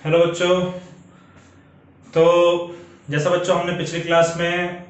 Hello बच्चों। तो जैसा बच्चों हमने पिछली क्लास में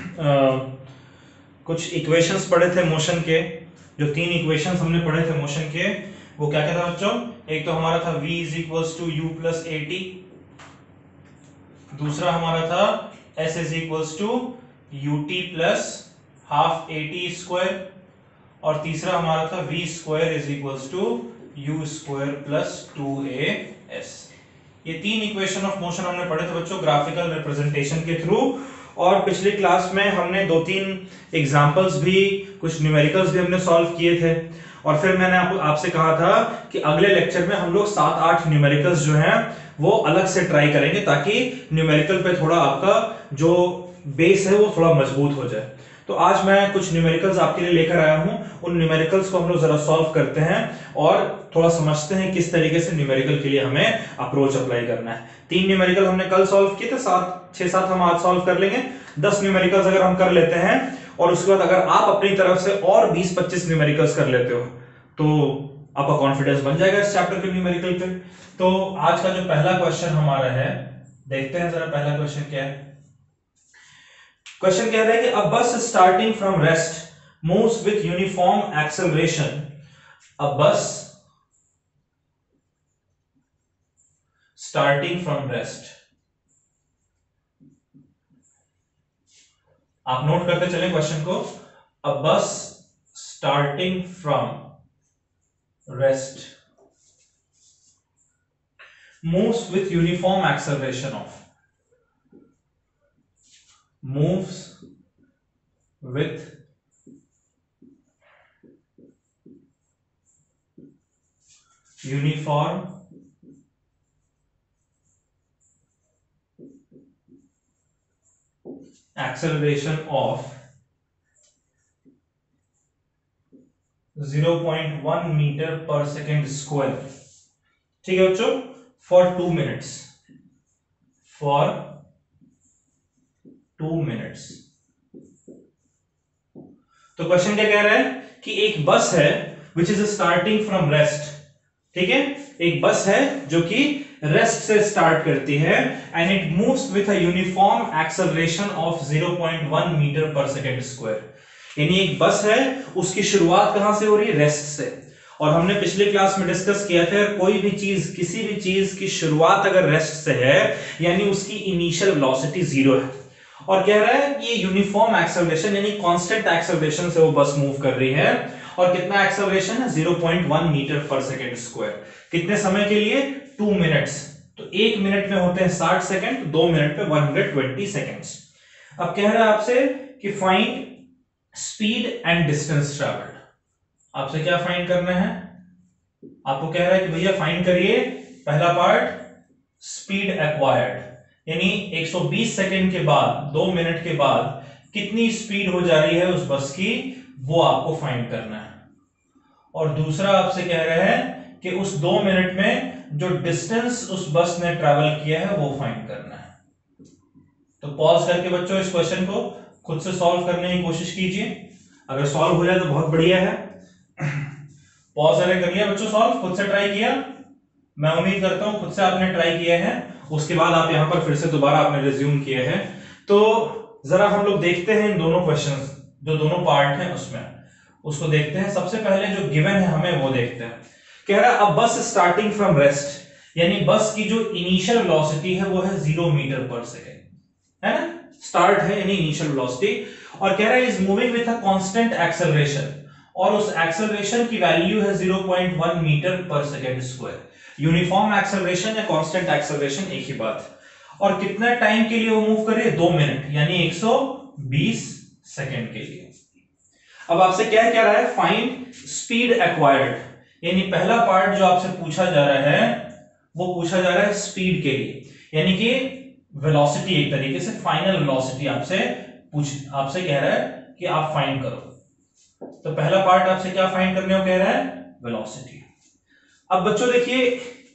कुछ इक्वेशंस पढ़े थे मोशन के। जो तीन इक्वेशंस हमने पढ़े थे मोशन के, वो क्या क्या था बच्चों? एक तो हमारा था v is equals to u plus a t. दूसरा हमारा था s is equals to u t plus half a t square. और तीसरा हमारा था v square is equals to u square plus two a s. ये तीन इक्वेशन ऑफ मोशन हमने पढ़े थे बच्चों ग्राफिकल रिप्रेजेंटेशन के थ्रू। और पिछली क्लास में हमने दो तीन एग्जांपल्स भी, कुछ न्यूमेरिकल्स भी हमने सॉल्व किए थे। और फिर मैंने आपसे कहा था कि अगले लेक्चर में हम लोग 7-8 न्यूमेरिकल्स जो हैं वो अलग से ट्राई करेंगे, ताकि न्यूमेरिकल पे थोड़ा आपका जो बेस है वो थोड़ा मजबूत हो जाए। तो आज मैं कुछ न्यूमेरिकल्स आपके लिए लेकर आया हूं। उन न्यूमेरिकल्स को हम लोग जरा सॉल्व करते हैं और थोड़ा समझते हैं किस तरीके से न्यूमेरिकल के लिए हमें अप्रोच अप्लाई करना है। 3 न्यूमेरिकल हमने कल सॉल्व किए थे, 6-7 हम आज सॉल्व कर लेंगे। 10 न्यूमेरिकल्स अगर हम कर लेते हैं और उसके बाद अगर आप अपनी तरफ से और 20-25 न्यूमेरिकल्स कर लेते हो तो आपका कॉन्फिडेंस बन जाएगा इस चैप्टर के न्यूमेरिकल पे। तो आज का जो पहला क्वेश्चन हमारा है, देखते हैं जरा पहला क्वेश्चन क्या है। क्वेश्चन कह रहा है कि a bus starting from rest moves with uniform acceleration. A bus starting from rest, आप नोट करते चलें क्वेश्चन को। A bus starting from rest moves with uniform acceleration of, moves with uniform acceleration of 0.1 metre पर second square. ठीक है बच्चों, for 2 minutes, for 2 minutes. तो question क्या कह रहा है कि एक बस है which is starting from rest. ठीक है, एक बस है जो कि रेस्ट से स्टार्ट करती है and it moves with a uniform acceleration of 0.1 metre पर सेकेंड स्क्वायर। यानी एक बस है, उसकी शुरुआत कहां से हो रही है? रेस्ट से। और हमने पिछली क्लास में डिस्कस किया था, कोई भी चीज, किसी भी चीज की शुरुआत अगर रेस्ट से है यानी उसकी इनिशियल वेलोसिटी 0 है। और कह रहा है कि ये यूनिफॉर्म एक्सेलरेशन यानी कांस्टेंट एक्सेलरेशन से वो बस मूव कर रही है। और कितना एक्सेलरेशन है? 0.1 मीटर पर सेकेंड स्क्वायर। कितने समय के लिए? 2 मिनट्स। तो 1 मिनट में होते हैं 60 सेकंड, 2 मिनट में 120 सेकंड्स। अब कह रहा है आपसे कि find speed and distance travelled. आपसे क्या फाइंड करना है? आपको कह रहा है कि भैया फाइंड करिए पहला पार्ट, स्पीड एक्वायर्ड, यानी 120 सेकंड के बाद, 2 मिनट के बाद कितनी स्पीड हो जा रही है उस बस की, वो आपको फाइंड करना है। और दूसरा आपसे कह रहे हैं कि उस 2 मिनट में जो डिस्टेंस उस बस ने ट्रैवल किया है वो फाइंड करना है। तो पॉज करके बच्चों इस क्वेश्चन को खुद से सॉल्व करने की कोशिश कीजिए। अगर सॉल्व हो जाए तो बहुत बढ़िया है। पॉज अरे कर लिया बच्चों, सॉल्व खुद से ट्राई किया? मैं उम्मीद करता हूं खुद से आपने ट्राई किया है। उसके बाद आप यहां पर फिर से दोबारा आपने रिज्यूम किए हैं। तो जरा हम लोग देखते हैं इन दोनों क्वेश्चंस, जो दोनों पार्ट हैं उसमें, उसको देखते हैं। सबसे पहले जो गिवन है हमें वो देखते हैं। कह रहा है अब बस स्टार्टिंग फ्रॉम रेस्ट, यानी बस की जो इनिशियल वेलोसिटी है वो है 0 मीटर पर सेकेंड, है ना? स्टार्ट है यानी इनिशियल वेलोसिटी। और कह रहा है is moving with a constant acceleration, और उस एक्सेलरेशन की वैल्यू है 0.1 मीटर पर सेकेंड स्क्वायर। यूनिफॉर्म एक्सेलरेशन या कांस्टेंट एक्सेलरेशन एक ही बात। और कितना टाइम के लिए वो मूव करे? 2 मिनट, यानी 120 सेकेंड के लिए। अब आपसे क्या कह रहा है? फाइंड स्पीड एक्वायर्ड, यानी पहला पार्ट जो आपसे पूछा जा रहा है वो पूछा जा रहा है स्पीड के लिए, यानी कि वेलोसिटी, एक तरीके से फाइनल वेलोसिटी आपसे कह रहा है कि आप फाइंड करो। तो पहला पार्ट आपसे क्या फाइंड करने को कह रहा है? वेलोसिटी। अब बच्चों देखिए,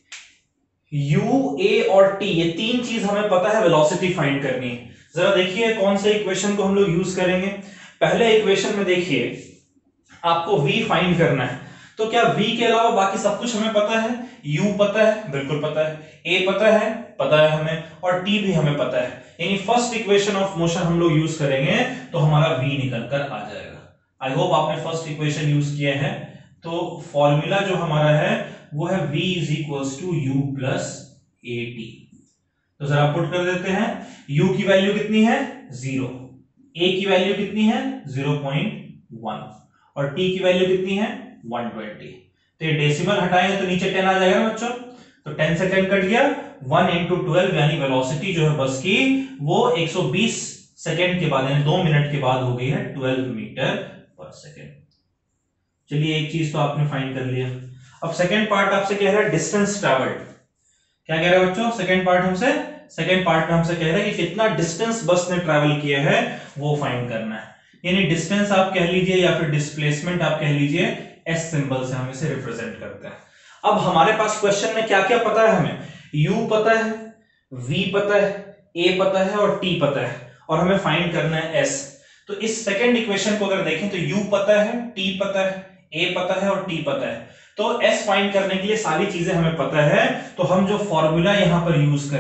u, a और t, ये तीन चीज हमें पता है वेलोसिटी फाइंड करनी है। जरा देखिए कौन से इक्वेशन को हम लोग यूज करेंगे। पहले इक्वेशन में देखिए आपको v फाइंड करना है, तो क्या v के अलावा बाकी सब कुछ हमें पता है? u पता है, बिल्कुल पता है, a पता है हमें, और t भी हमें पता है। यानी फर्स्ट इक्वेशन ऑफ मोशन हम लोग यूज करेंगे तो हमारा v निकल कर आ जाएगा। आई होप आपने फर्स्ट इक्वेशन यूज किया है। तो फॉर्मूला जो हमारा है वो है v is equals to u plus a t. तो जरा पुट कर देते हैं। u की वैल्यू कितनी है? 0, a की वैल्यू कितनी है? 0.1, और t की वैल्यू कितनी है? 120। तो ये डेसिमल हटाएंगे तो नीचे 10 आ जाएगा ना बच्चों। तो 10 से 10 कट गया, 1 into 12 यानी वेलोसिटी जो है बस की वो 120 सेकंड के बाद यानी 2 मिनट के बाद हो गई है 12 मीटर पर सेकंड। चलिए एक चीज तो आपने फाइंड कर लिया। अब सेकंड पार्ट आपसे कह रहा है डिस्टेंस ट्रैवल्ड। क्या कह रहा है बच्चों? सेकंड पार्ट में हमसे कह रहा है कि कितना डिस्टेंस बस ने ट्रैवल किया है वो फाइंड करना है। यानी डिस्टेंस आप कह लीजिए या फिर डिस्प्लेसमेंट आप कह लीजिए, एस सिंबल से हम इसे रिप्रेजेंट करते हैं। अब हमारे पास क्वेश्चन में क्या क्या पता है? हमें u पता है, v पता है, a पता है और t पता है, और हमें फाइंड करना है s। तो इस सेकंड इक्वेशन को अगर देखें तो u पता है, t पता है, a पता है और t पता है। तो s फाइंड करने के लिए सारी चीजें हमें पता है। तो हम जो फॉर्मूला यहां पर यूज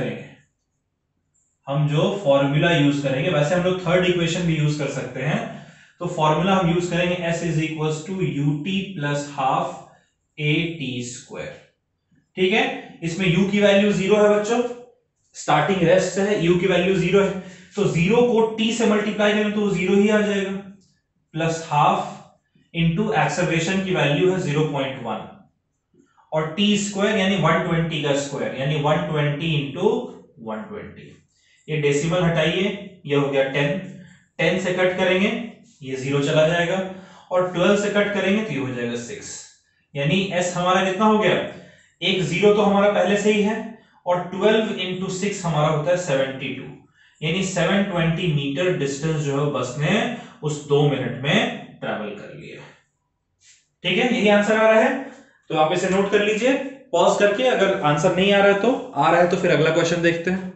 करेंगे, वैसे हम लोग थर्ड इक्वेशन भी यूज कर सकते हैं। तो फॉर्मूला हम यूज करेंगे s is equals to ut plus half a t square. ठीक है, इसमें u की वैल्यू 0 है बच्चों, स्टार्टिंग रेस्ट से है, u की वैल्यू 0 है, तो 0 को t से मल्टीप्लाई करें तो 0 ही आ जाएगा, प्लस हाफ इंटू एक्सेलरेशन की वैल्यू है 0.1 और t स्क्वायर यानी 120 का स्क्वायर यानी 120 इंटू 120। ये डेसिमल हटाइए, ये हो गया 10, 10 से कट करेंगे ये 0 चला जाएगा, और 12 से कट करेंगे तो ये हो जाएगा 6। यानी s हमारा कितना हो गया? एक 0 तो हमारा पहले से ही है, और 12 इंटू 6 हमारा होता है 72, यानी 720 मीटर डिस्टेंस जो है बस ने उस 2 मिनट में ट्रैवल कर लिया। ठीक है, यही आंसर आ रहा है। तो आप इसे नोट कर लीजिए पॉज करके, अगर आंसर नहीं आ रहा है तो फिर अगला क्वेश्चन देखते हैं।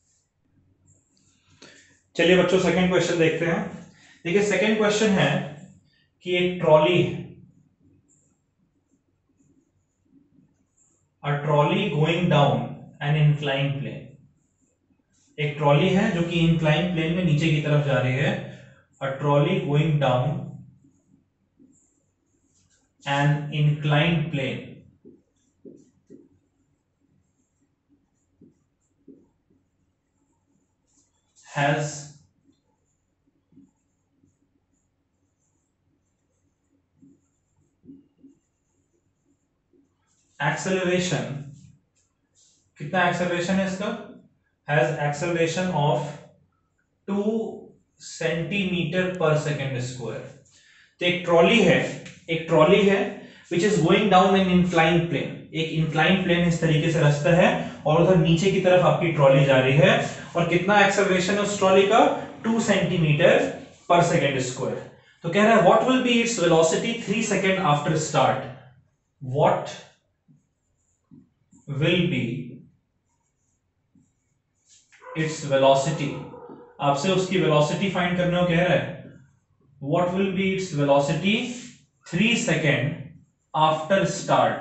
चलिए बच्चों सेकंड क्वेश्चन देखते हैं। देखिए सेकंड क्वेश्चन है कि एक trolley going down an incline plane. एक ट्रॉली है जो कि इंक्लाइन प्लेन में नीचे की तरफ जा रही है। A trolley going down an incline plane has acceleration, कितना एक्सेलरेशन है इसका? Has acceleration of 2 centimetre per second square. तो एक ट्रॉली है which is going down an incline plane. एक इंक्लाइन प्लेन इस तरीके से रास्ता है और उधर नीचे की तरफ आपकी ट्रॉली जा रही है, और कितना एक्सेलरेशन है उस ट्रॉली का? 2 सेंटीमीटर पर सेकेंड स्क्वायर। तो कह रहा है what will be its velocity 3 second after start. What will be its velocity, आपसे उसकी वेलोसिटी फाइंड करने को कह रहा है। What will be its velocity 3 second after start.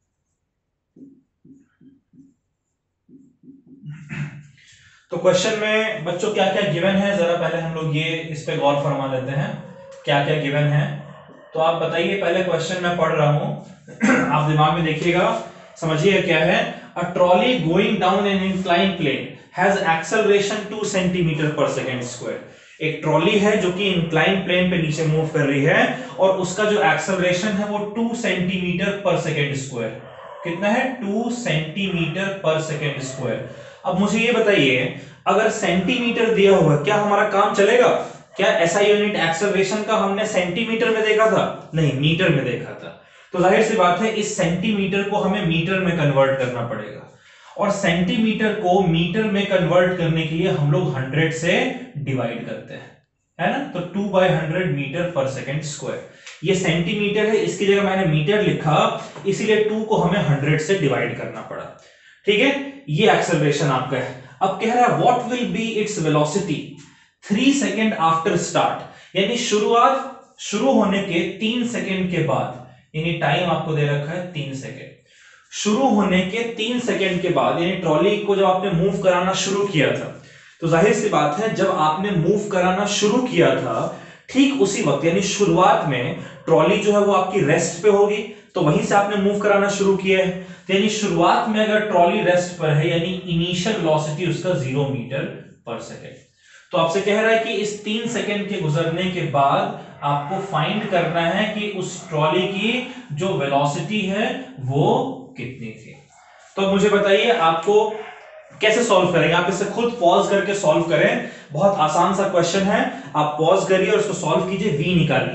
तो क्वेश्चन में बच्चों क्या क्या गिवन है, जरा पहले हम लोग ये इस पे गौर फरमा लेते हैं क्या क्या गिवन है। तो आप बताइए, पहले क्वेश्चन मैं पढ़ रहा हूं आप दिमाग में देखिएगा, समझिए क्या है। A trolley going down an incline plane has acceleration 2 centimetre per second square. एक ट्रॉली है जो कि इंक्लाइन प्लेन पे नीचे मूव कर रही है, और उसका जो एक्सेलरेशन है वो 2 सेंटीमीटर पर सेकेंड स्क्वायर। कितना है? 2 सेंटीमीटर पर सेकेंड स्क्वायर। अब मुझे ये बताइए, अगर सेंटीमीटर दिया हुआ क्या हमारा काम चलेगा? क्या ऐसा यूनिट एक्सेलरेशन का हमने सेंटीमीटर में देखा था? नहीं, मीटर में देखा था। तो जाहिर सी बात है इस सेंटीमीटर को हमें मीटर में कन्वर्ट करना पड़ेगा, और सेंटीमीटर को मीटर में कन्वर्ट करने के लिए हम लोग 100 से डिवाइड करते हैं, है ना। तो 2/100 मीटर पर सेकेंड स्क्वायर। ये सेंटीमीटर है, इसकी जगह मैंने मीटर लिखा, इसीलिए 2 को हमें 100 से डिवाइड करना पड़ा। ठीक है, ये एक्सेलरेशन आपका है। अब कह रहा है what will be its velocity 3 second after start, यानी शुरू होने के 3 सेकेंड के बाद यानी टाइम आपको दे रखा है 3 सेकेंड। शुरू होने के 3 सेकेंड के बाद, यानी ट्रॉली को जब आपने मूव कराना शुरू किया था, तो जाहिर सी बात है जब आपने मूव कराना शुरू किया था ठीक उसी वक्त, यानी शुरुआत में ट्रॉली जो है वो आपकी रेस्ट पे होगी, तो वहीं से आपने मूव कराना शुरू किया है। तो यानी शुरुआत में अगर ट्रॉली रेस्ट पर है, यानी इनिशियल वेलोसिटी उसका 0 मीटर पर सेकेंड। तो आपसे कह रहा है कि इस 3 सेकेंड के गुजरने के बाद आपको फाइंड करना है कि उस ट्रॉली की जो वेलोसिटी है वो कितनी थी। तो मुझे बताइए आपको कैसे सॉल्व करेंगे। आप इसे खुद पॉज करके सॉल्व करें, बहुत आसान सा क्वेश्चन है। आप पॉज करिए और उसको सॉल्व कीजिए, v निकालिए।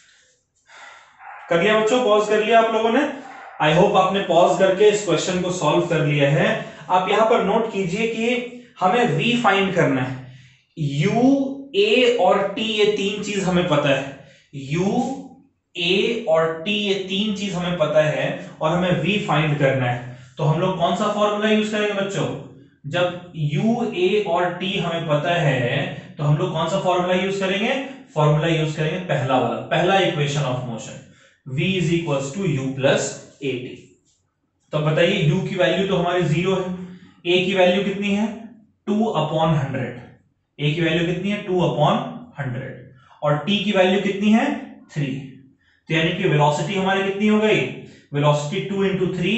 कर लिया बच्चों, पॉज कर लिया आप लोगों ने? आई होप आपने पॉज करके इस क्वेश्चन को सॉल्व कर लिया है। आप यहां पर नोट कीजिए कि हमें v फाइंड करना है। u, a और t ये तीन चीज हमें पता है। u, a और t ये तीन चीज हमें पता है और हमें v फाइंड करना है। तो हम लोग कौन सा फॉर्मूला यूज करेंगे बच्चों? जब u, a और t हमें पता है तो हम लोग कौन सा फॉर्मूला यूज करेंगे? फॉर्मूला यूज करेंगे पहला वाला, पहला equation of motion, v is equals to u plus a t. तो बताइए u की वैल्यू तो हमारी 0 है, a की वैल्यू कितनी है? 2/100। a की वैल्यू कितनी है? 2/100 और t की वैल्यू कितनी है? 3। तो यानी कि वेलोसिटी हमारी कितनी हो गई? वेलोसिटी 2 इंटू 3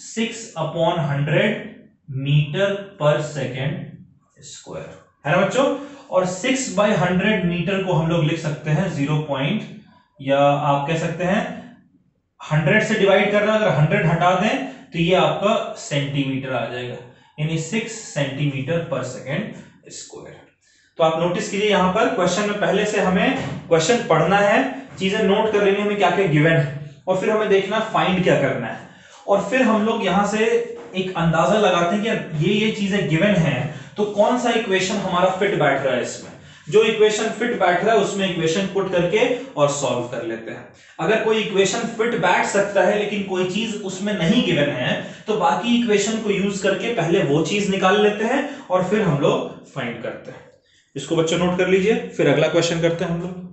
6/100 मीटर पर सेकेंड स्क्वायर, है ना बच्चों? और 6/100 मीटर को हम लोग लिख सकते हैं 0 पॉइंट, या आप कह सकते हैं 100 से डिवाइड करना, अगर 100 हटा दें तो ये आपका सेंटीमीटर आ जाएगा, यानी 6 सेंटीमीटर पर सेकेंड स्क्वायर। तो आप नोटिस कीजिए यहां पर क्वेश्चन में पहले से हमें क्वेश्चन पढ़ना है, चीजें नोट कर लेनी हमें क्या क्या गिवन है, और फिर हमें देखना फाइंड क्या करना है, और फिर हम लोग यहां से एक अंदाजा लगाते हैं कि ये चीजें गिवन है तो कौन सा इक्वेशन हमारा फिट बैठ रहा है इसमें। जो इक्वेशन फिट बैठ रहा है उसमें इक्वेशन पुट करके और सॉल्व कर लेते हैं। अगर कोई इक्वेशन फिट बैठ सकता है लेकिन कोई चीज उसमें नहीं गिवन है तो बाकी इक्वेशन को यूज करके पहले वो चीज निकाल लेते हैं और फिर हम लोग फाइंड करते हैं। इसको बच्चों नोट कर लीजिए, फिर अगला क्वेश्चन करते हैं हम लोग।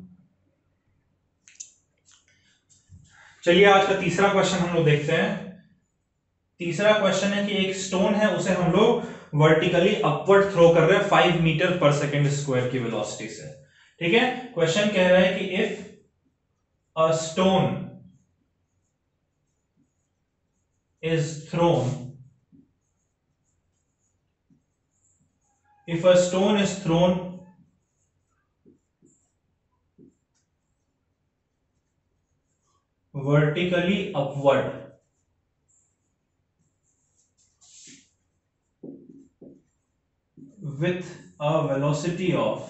चलिए आज का तीसरा क्वेश्चन हम लोग देखते हैं। तीसरा क्वेश्चन है कि एक स्टोन है, उसे हम लोग वर्टिकली अपवर्ड थ्रो कर रहे हैं 5 मीटर पर सेकेंड स्क्वायर की वेलोसिटी से। ठीक है, क्वेश्चन कह रहा है कि if a stone is thrown, if a stone is thrown vertically upward with a velocity of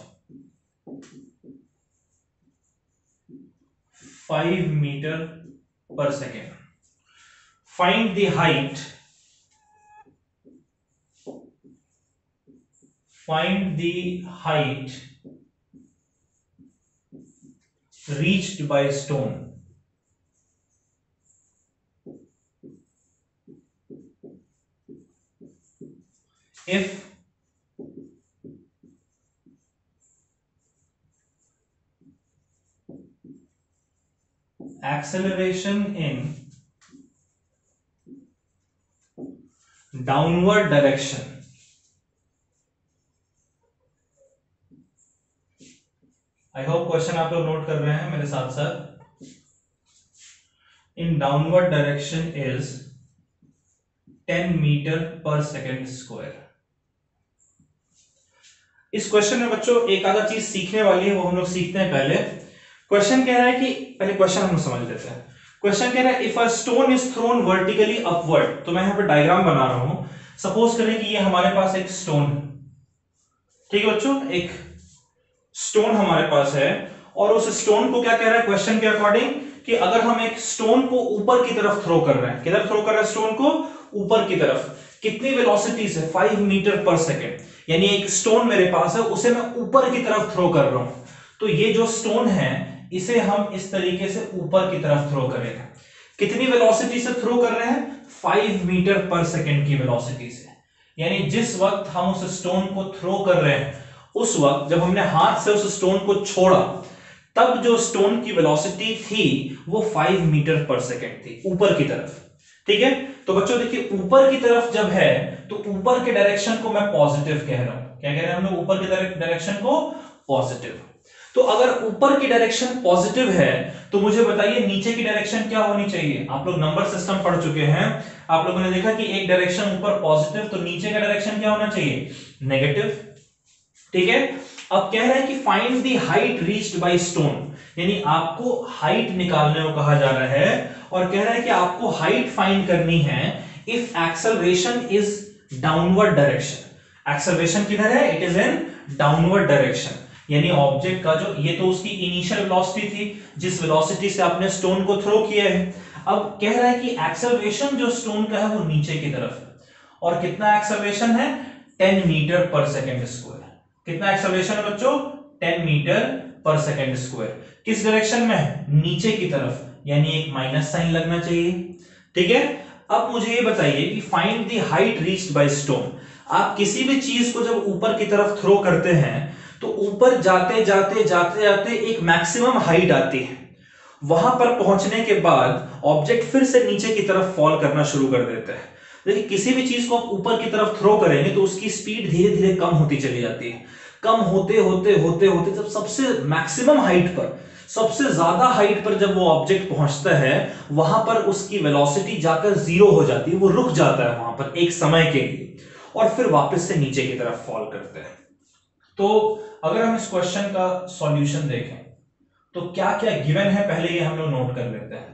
5 meter per second, find the height, reached by stone if acceleration in downward direction I hope question आप लोग note कर रहे हैं मेरे साथ साथ। In downward direction is 10 metre पर second square. इस क्वेश्चन में बच्चों एक आधा चीज सीखने वाली है, वो हम लोग सीखते हैं पहले। क्वेश्चन कह रहा है कि पहले क्वेश्चन हम लोग समझ लेते हैं। क्वेश्चन कह रहा है if a stone is thrown vertically upward, तो मैं यहां पर डायग्राम बना रहा हूं। सपोज करें कि ये हमारे पास एक स्टोन, ठीक है बच्चों, एक स्टोन हमारे पास है और उस स्टोन को क्या कह रहा है क्वेश्चन के अकॉर्डिंग कि अगर हम एक स्टोन को ऊपर की तरफ थ्रो कर रहे हैं, किधर थ्रो कर रहे हैं स्टोन को? ऊपर की तरफ। कितनी वेलोसिटी से? 5 मीटर पर सेकेंड, यानी एक स्टोन मेरे पास है, उसे मैं ऊपर की तरफ थ्रो कर रहा हूं। तो ये जो स्टोन है इसे हम इस तरीके से ऊपर की तरफ थ्रो करेंगे। कितनी वेलोसिटी से थ्रो कर रहे हैं? 5 मीटर पर सेकेंड की वेलोसिटी से। यानी जिस वक्त हम उस स्टोन को थ्रो कर रहे हैं उस वक्त जब हमने हाथ से उस स्टोन को छोड़ा तब जो स्टोन की वेलोसिटी थी वो 5 मीटर पर सेकेंड थी ऊपर की तरफ। ठीक है, तो बच्चों देखिए ऊपर की तरफ जब है तो ऊपर के डायरेक्शन को मैं पॉजिटिव कह रहा हूं। क्या कह रहे हैं हम लोग? ऊपर के डायरेक्शन को पॉजिटिव। तो अगर ऊपर की डायरेक्शन पॉजिटिव है तो मुझे बताइए नीचे की डायरेक्शन क्या होनी चाहिए? आप लोग नंबर सिस्टम पढ़ चुके हैं, आप लोगों ने देखा कि एक डायरेक्शन ऊपर पॉजिटिव, तो नीचे का डायरेक्शन क्या होना चाहिए? नेगेटिव। ठीक है, अब कह रहे हैं कि find the height reached by stone, यानी आपको हाइट निकालने को कहा जा रहा है और कह रहा है कि आपको हाइट फाइंड करनी है if acceleration is downward direction. Acceleration किधर है? It is in downward direction, यानी ऑब्जेक्ट का जो, ये तो उसकी इनिशियल वेलोसिटी थी जिस वेलोसिटी से आपने स्टोन को थ्रो किया है। अब कह रहा है कि एक्सेलरेशन जो स्टोन का है वो नीचे की तरफ है, और कितना एक्सेलरेशन है? 10 मीटर पर सेकेंड स्क्वायर। कितना एक्सेलरेशन है बच्चों? 10 मीटर पर सेकेंड स्क्वायर। किस डायरेक्शन में? नीचे की तरफ, यानी एक माइनस साइन लगना चाहिए। ठीक है, अब मुझे ये बताइए कि find the height reached by stone. आप किसी भी चीज को जब ऊपर की तरफ थ्रो करते हैं तो ऊपर जाते जाते जाते जाते एक मैक्सिमम हाइट आती है, वहां पर पहुंचने के बाद ऑब्जेक्ट फिर से नीचे की तरफ फॉल करना शुरू कर देता है। देखिए किसी भी चीज को आप ऊपर की तरफ थ्रो करेंगे तो उसकी स्पीड धीरे धीरे कम होती चली जाती है। कम होते होते होते होते जब सबसे मैक्सिमम हाइट पर, सबसे ज्यादा हाइट पर जब वो ऑब्जेक्ट पहुंचता है, वहां पर उसकी वेलोसिटी जाकर 0 हो जाती है, वो रुक जाता है वहां पर एक समय के लिए और फिर वापस से नीचे की तरफ फॉल करता है। तो अगर हम इस क्वेश्चन का सॉल्यूशन देखें तो क्या क्या गिवन है पहले ये हम लोग नोट कर लेते हैं।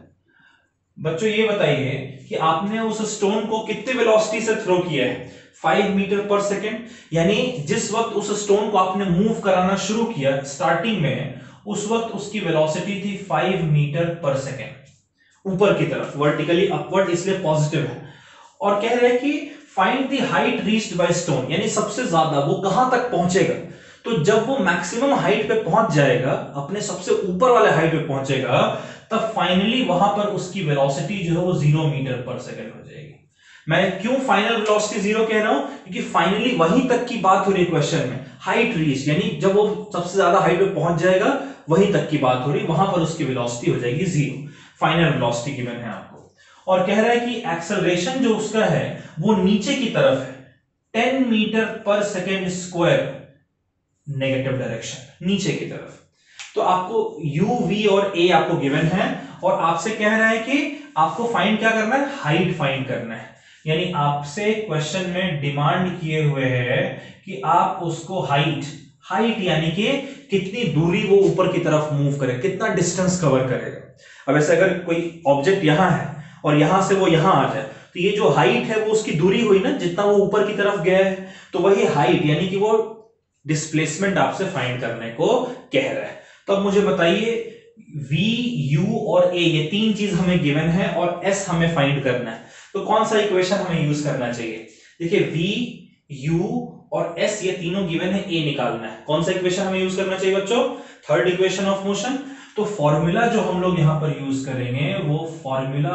बच्चों ये बताइए कि आपने उस स्टोन को कितने वेलोसिटी से थ्रो किया है? 5 मीटर पर सेकेंड, यानी जिस वक्त उस स्टोन को आपने मूव कराना शुरू किया स्टार्टिंग में, उस वक्त उसकी वेलोसिटी थी 5 मीटर पर सेकेंड ऊपर की तरफ, वर्टिकली अपवर्ड, इसलिए पॉजिटिव है। और कह रहे हैं कि find the height reached by stone, यानी सबसे ज्यादा वो कहां तक पहुंचेगा। तो जब वो मैक्सिमम हाइट पे पहुंच जाएगा, अपने सबसे ऊपर वाले हाइट पे पहुंचेगा, तब फाइनली वहां पर उसकी वेलोसिटी जो है वो 0 मीटर पर सेकंड हो जाएगी। मैं क्यों फाइनल वेलोसिटी 0 कह रहा हूं? क्योंकि फाइनली वहीं तक की बात हो रही है क्वेश्चन में। हाइट रीच, यानी जब वो सबसे ज्यादा हाइट पे पहुंच जाएगा वहीं तक की बात हो रही है, वहां पर उसकी वेलोसिटी हो जाएगी 0। फाइनल वेलोसिटी गिवन है आपको। और कह रहा है कि एक्सेलरेशन जो उसका है वो नीचे की तरफ है, 10 मीटर पर सेकेंड स्क्वायर नेगेटिव डायरेक्शन, नीचे की तरफ। तो आपको u, v और a आपको गिवन है और आपसे कह रहा है कि आपको फाइंड क्या करना है? हाइट फाइंड करना है। यानी आपसे क्वेश्चन में डिमांड किए हुए है कि आप उसको हाइट, हाइट यानी कि कितनी दूरी वो ऊपर की तरफ मूव करे, कितना डिस्टेंस कवर करेगा। अब ऐसे अगर कोई ऑब्जेक्ट यहां है और यहां से वो यहां आ जाए, तो ये जो हाइट है वो उसकी दूरी हुई ना, जितना वो ऊपर की तरफ गया है, तो वही हाइट, यानी कि वो डिस्प्लेसमेंट आपसे फाइंड करने को कह रहा है। तो अब मुझे बताइए v, u और a, ये तीन चीज हमें गिवन है और s हमें फाइंड करना है, तो कौन सा इक्वेशन हमें यूज करना चाहिए? देखिए v, u और s ये तीनों गिवन है, a निकालना है। कौन सा इक्वेशन हमें यूज करना चाहिए बच्चों? Third equation of motion. तो फॉर्मूला जो हम लोग यहां पर यूज करेंगे वो फॉर्मूला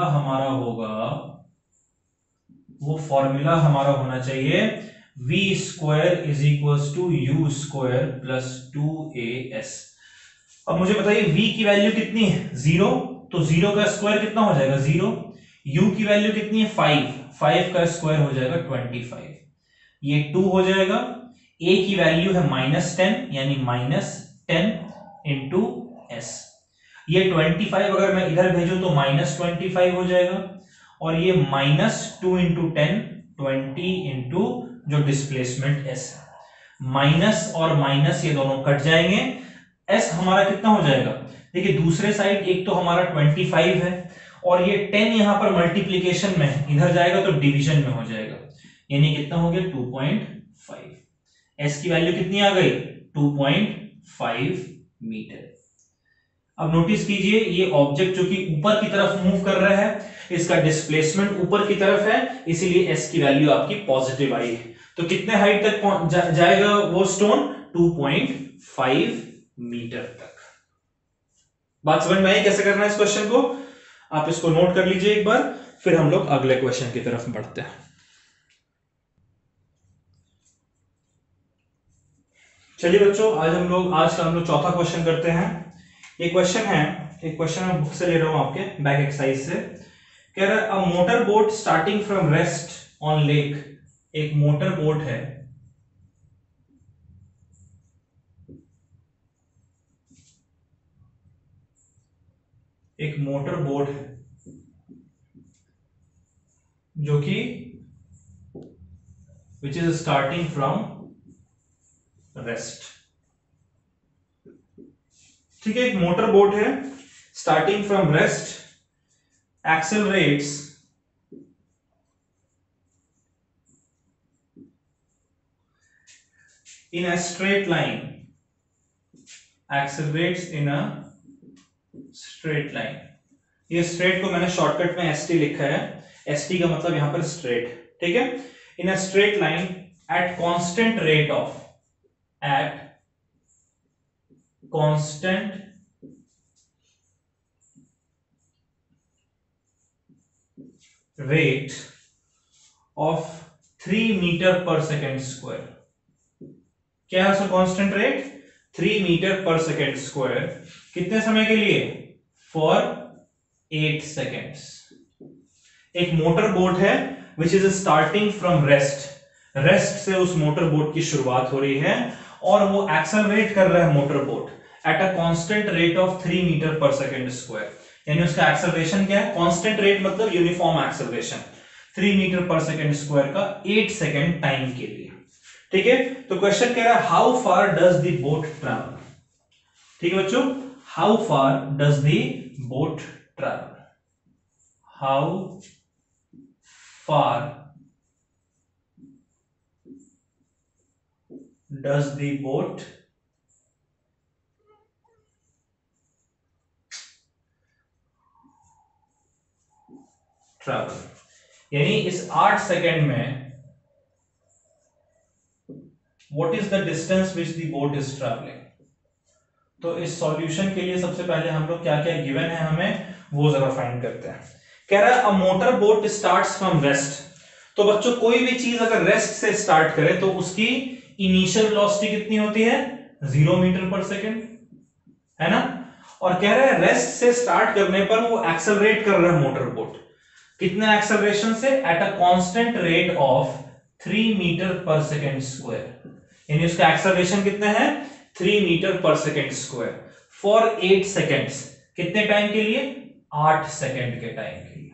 हमारा होना चाहिए v square is equals to u square plus 2as। अब मुझे बताइए v की वैल्यू कितनी है? 0, तो 0 का स्क्वायर कितना हो जाएगा? 0। u की वैल्यू कितनी है? 5 का स्क्वायर हो जाएगा 25, ये 2 हो जाएगा। a की वैल्यू है -10, यानी -10 इंटू s। ये 25 अगर मैं इधर भेजूं तो -25 हो जाएगा, और ये -2 इंटू 10, 20 इंटू जो डिस्प्लेसमेंट s है, माइनस और माइनस ये दोनों कट जाएंगे, s हमारा कितना हो जाएगा? देखिए दूसरे साइड एक तो हमारा 25 है और ये 10 यहां पर मल्टीप्लीकेशन में है, इधर जाएगा तो डिवीजन में हो जाएगा, यानी कितना हो गया? 2.5। s की वैल्यू कितनी आ गई? 2.5 मीटर। अब नोटिस कीजिए ये ऑब्जेक्ट जो कि ऊपर की तरफ मूव कर रहा है, इसका डिस्प्लेसमेंट ऊपर की तरफ है, इसीलिए s की वैल्यू आपकी पॉजिटिव आई है। तो कितने हाइट तक जाएगा वो स्टोन? 2.5 मीटर तक। बात समझ में आई कैसे करना है इस क्वेश्चन को? आप इसको नोट कर लीजिए एक बार, फिर हम लोग अगले क्वेश्चन की तरफ बढ़ते हैं। चलिए बच्चों, आज का हम लोग चौथा क्वेश्चन करते हैं। एक क्वेश्चन है, एक क्वेश्चन मैं बुक से ले रहा हूं आपके बैक एक्सरसाइज से। कह रहा है a motor boat starting from rest on lake. एक मोटर बोट है, एक मोटर बोट है जो कि which is starting from rest. ठीक है, एक मोटर बोट है starting from rest, accelerates in a straight line, accelerates in a straight line। ये straight को मैंने शॉर्टकट में ST लिखा है, ST का मतलब यहां पर straight, ठीक है। in a straight line at constant rate of, at constant rate of 3 meter per second square। क्या है उसका कांस्टेंट रेट? 3 मीटर पर सेकेंड स्क्वायर। कितने समय के लिए? For 8 seconds. एक मोटर बोट है which is starting from rest, rest से उस मोटर बोट की शुरुआत हो रही है और वो एक्सेलरेट कर रहा है motor boat at a constant rate of 3 metre पर सेकेंड स्क्वायर। यानी उसका एक्सेलरेशन क्या है? कांस्टेंट रेट मतलब यूनिफॉर्म एक्सेलरेशन 3 मीटर पर सेकेंड स्क्वायर का 8 सेकेंड टाइम के लिए। ठीक है, तो क्वेश्चन कह रहा है how far does the boat travel. ठीक है बच्चों, how far does the boat travel, how far does the boat travel. यानी इस 8 सेकेंड में What is the distance which the boat is traveling? तो इस सॉल्यूशन के लिए सबसे पहले हम लोग क्या क्या गिवन है हमें वो जरा फाइंड करते हैं। कह रहा है a motor boat starts from rest. तो बच्चों कोई भी चीज अगर रेस्ट से स्टार्ट करे तो उसकी इनिशियल वेलोसिटी कितनी होती है? 0 मीटर पर सेकेंड, है ना। और कह रहा है रेस्ट से स्टार्ट करने पर वो एक्सेलरेट कर रहा है मोटर बोट। कितने एक्सेलरेशन से? At a constant rate of 3 metre पर सेकेंड स्क्वायर। यानी उसका एक्सेलरेशन कितना है? 3 मीटर पर सेकेंड स्क्वायर फॉर 8 सेकेंड्स। कितने टाइम के लिए? 8 सेकेंड के टाइम के लिए।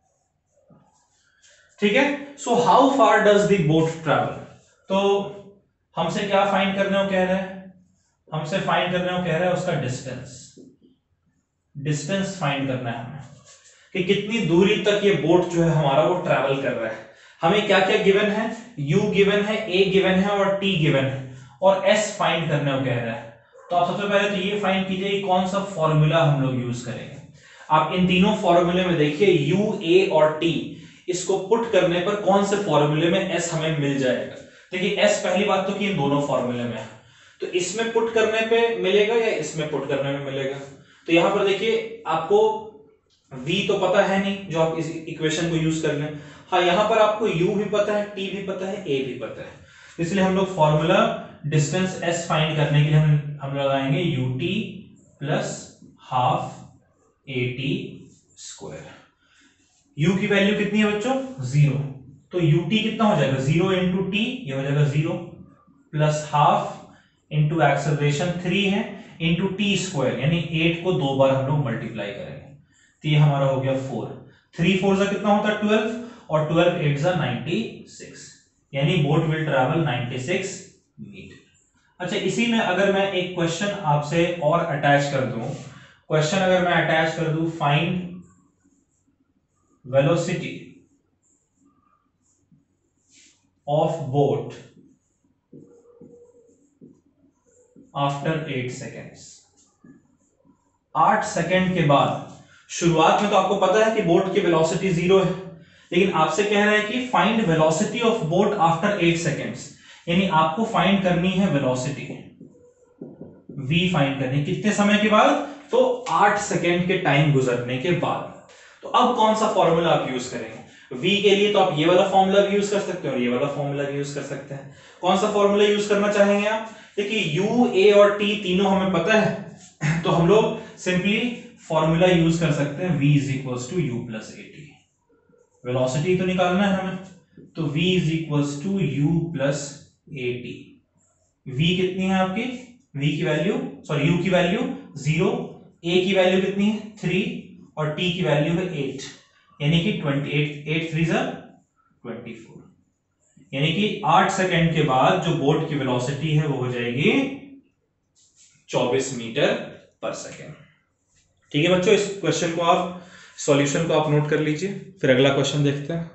ठीक है, so how far does the boat travel. तो हमसे क्या फाइंड करने को कह रहा है? हमसे फाइंड करने को कह रहा है उसका डिस्टेंस। डिस्टेंस फाइंड करना है हमें कि कितनी दूरी तक ये बोट जो है हमारा वो ट्रैवल कर रहा है। हमें क्या क्या गिवन है? u गिवन है, a गिवन है और t गिवन है और s फाइंड करने को कह रहा है। तो आप सबसे पहले तो ये फाइंड कीजिए कि कौन सा फॉर्मूला हम लोग यूज करेंगे। आप इन तीनों फॉर्मूले में देखिए u, a और t, इसको पुट करने पर कौन से फॉर्मूले में s हमें मिल जाएगा। देखिए s पहली बात तो कि इन दोनों फॉर्मूले में है, तो इसमें पुट करने पे मिलेगा या इसमें पुट करने में मिलेगा। तो यहां पर देखिए आपको v तो पता है नहीं जो आप इस इक्वेशन को यूज कर लें। हाँ, यहां पर आपको u भी पता है, t भी पता है, a भी पता है, इसलिए हम लोग फॉर्मूला डिस्टेंस s फाइंड करने के लिए हम लगाएंगे ut plus half at square. u की वैल्यू कितनी है बच्चों? 0, तो ut कितना हो जाएगा? 0 इंटू t, ये हो जाएगा 0 प्लस हाफ इंटू एक्सेलरेशन 3 है इंटू टी स्क्वायर, यानी 8 को 2 बार हम लोग मल्टीप्लाई करेंगे तो ये हमारा हो गया 4। 3 4 से कितना होता है? 12 और 12 8 से 96, यानी बोट विल ट्रैवल 96 मीटर। अच्छा, इसी में अगर मैं एक क्वेश्चन आपसे और अटैच कर दूं, क्वेश्चन अगर मैं अटैच कर दूं, find velocity of boat after 8 seconds. 8 second के बाद, शुरुआत में तो आपको पता है कि बोट की वेलोसिटी 0 है, लेकिन आपसे कह रहा है कि find velocity of boat after 8 seconds, यानी आपको फाइंड करनी है वेलोसिटी v फाइंड करनी कितने समय के बाद? तो 8 सेकेंड के टाइम गुजरने के बाद। तो अब कौन सा फॉर्मूला आप यूज करेंगे? v के लिए तो आप ये वाला फॉर्मूला भी यूज कर सकते हो और ये वाला फॉर्मूला भी यूज कर सकते हैं। कौन सा फॉर्मूला यूज करना चाहेंगे आप? देखिए u, a और t तीनों हमें पता है, तो हम लोग सिंपली फॉर्मूला यूज कर सकते हैं, v is equals to u plus a t. Velocity तो निकालना है हमें, तो v is equals to u plus a t. v कितनी है आपकी, v की वैल्यू सॉरी u की वैल्यू 0, a की वैल्यू कितनी है 3 और t की वैल्यू है 8, यानी कि 28, 8 3 जा 24, यानी कि 8 सेकंड के बाद जो बोट की वेलोसिटी है वो हो जाएगी 24 मीटर पर सेकंड। ठीक है बच्चों, इस क्वेश्चन को आप सॉल्यूशन को आप नोट कर लीजिए, फिर अगला क्वेश्चन देखते हैं।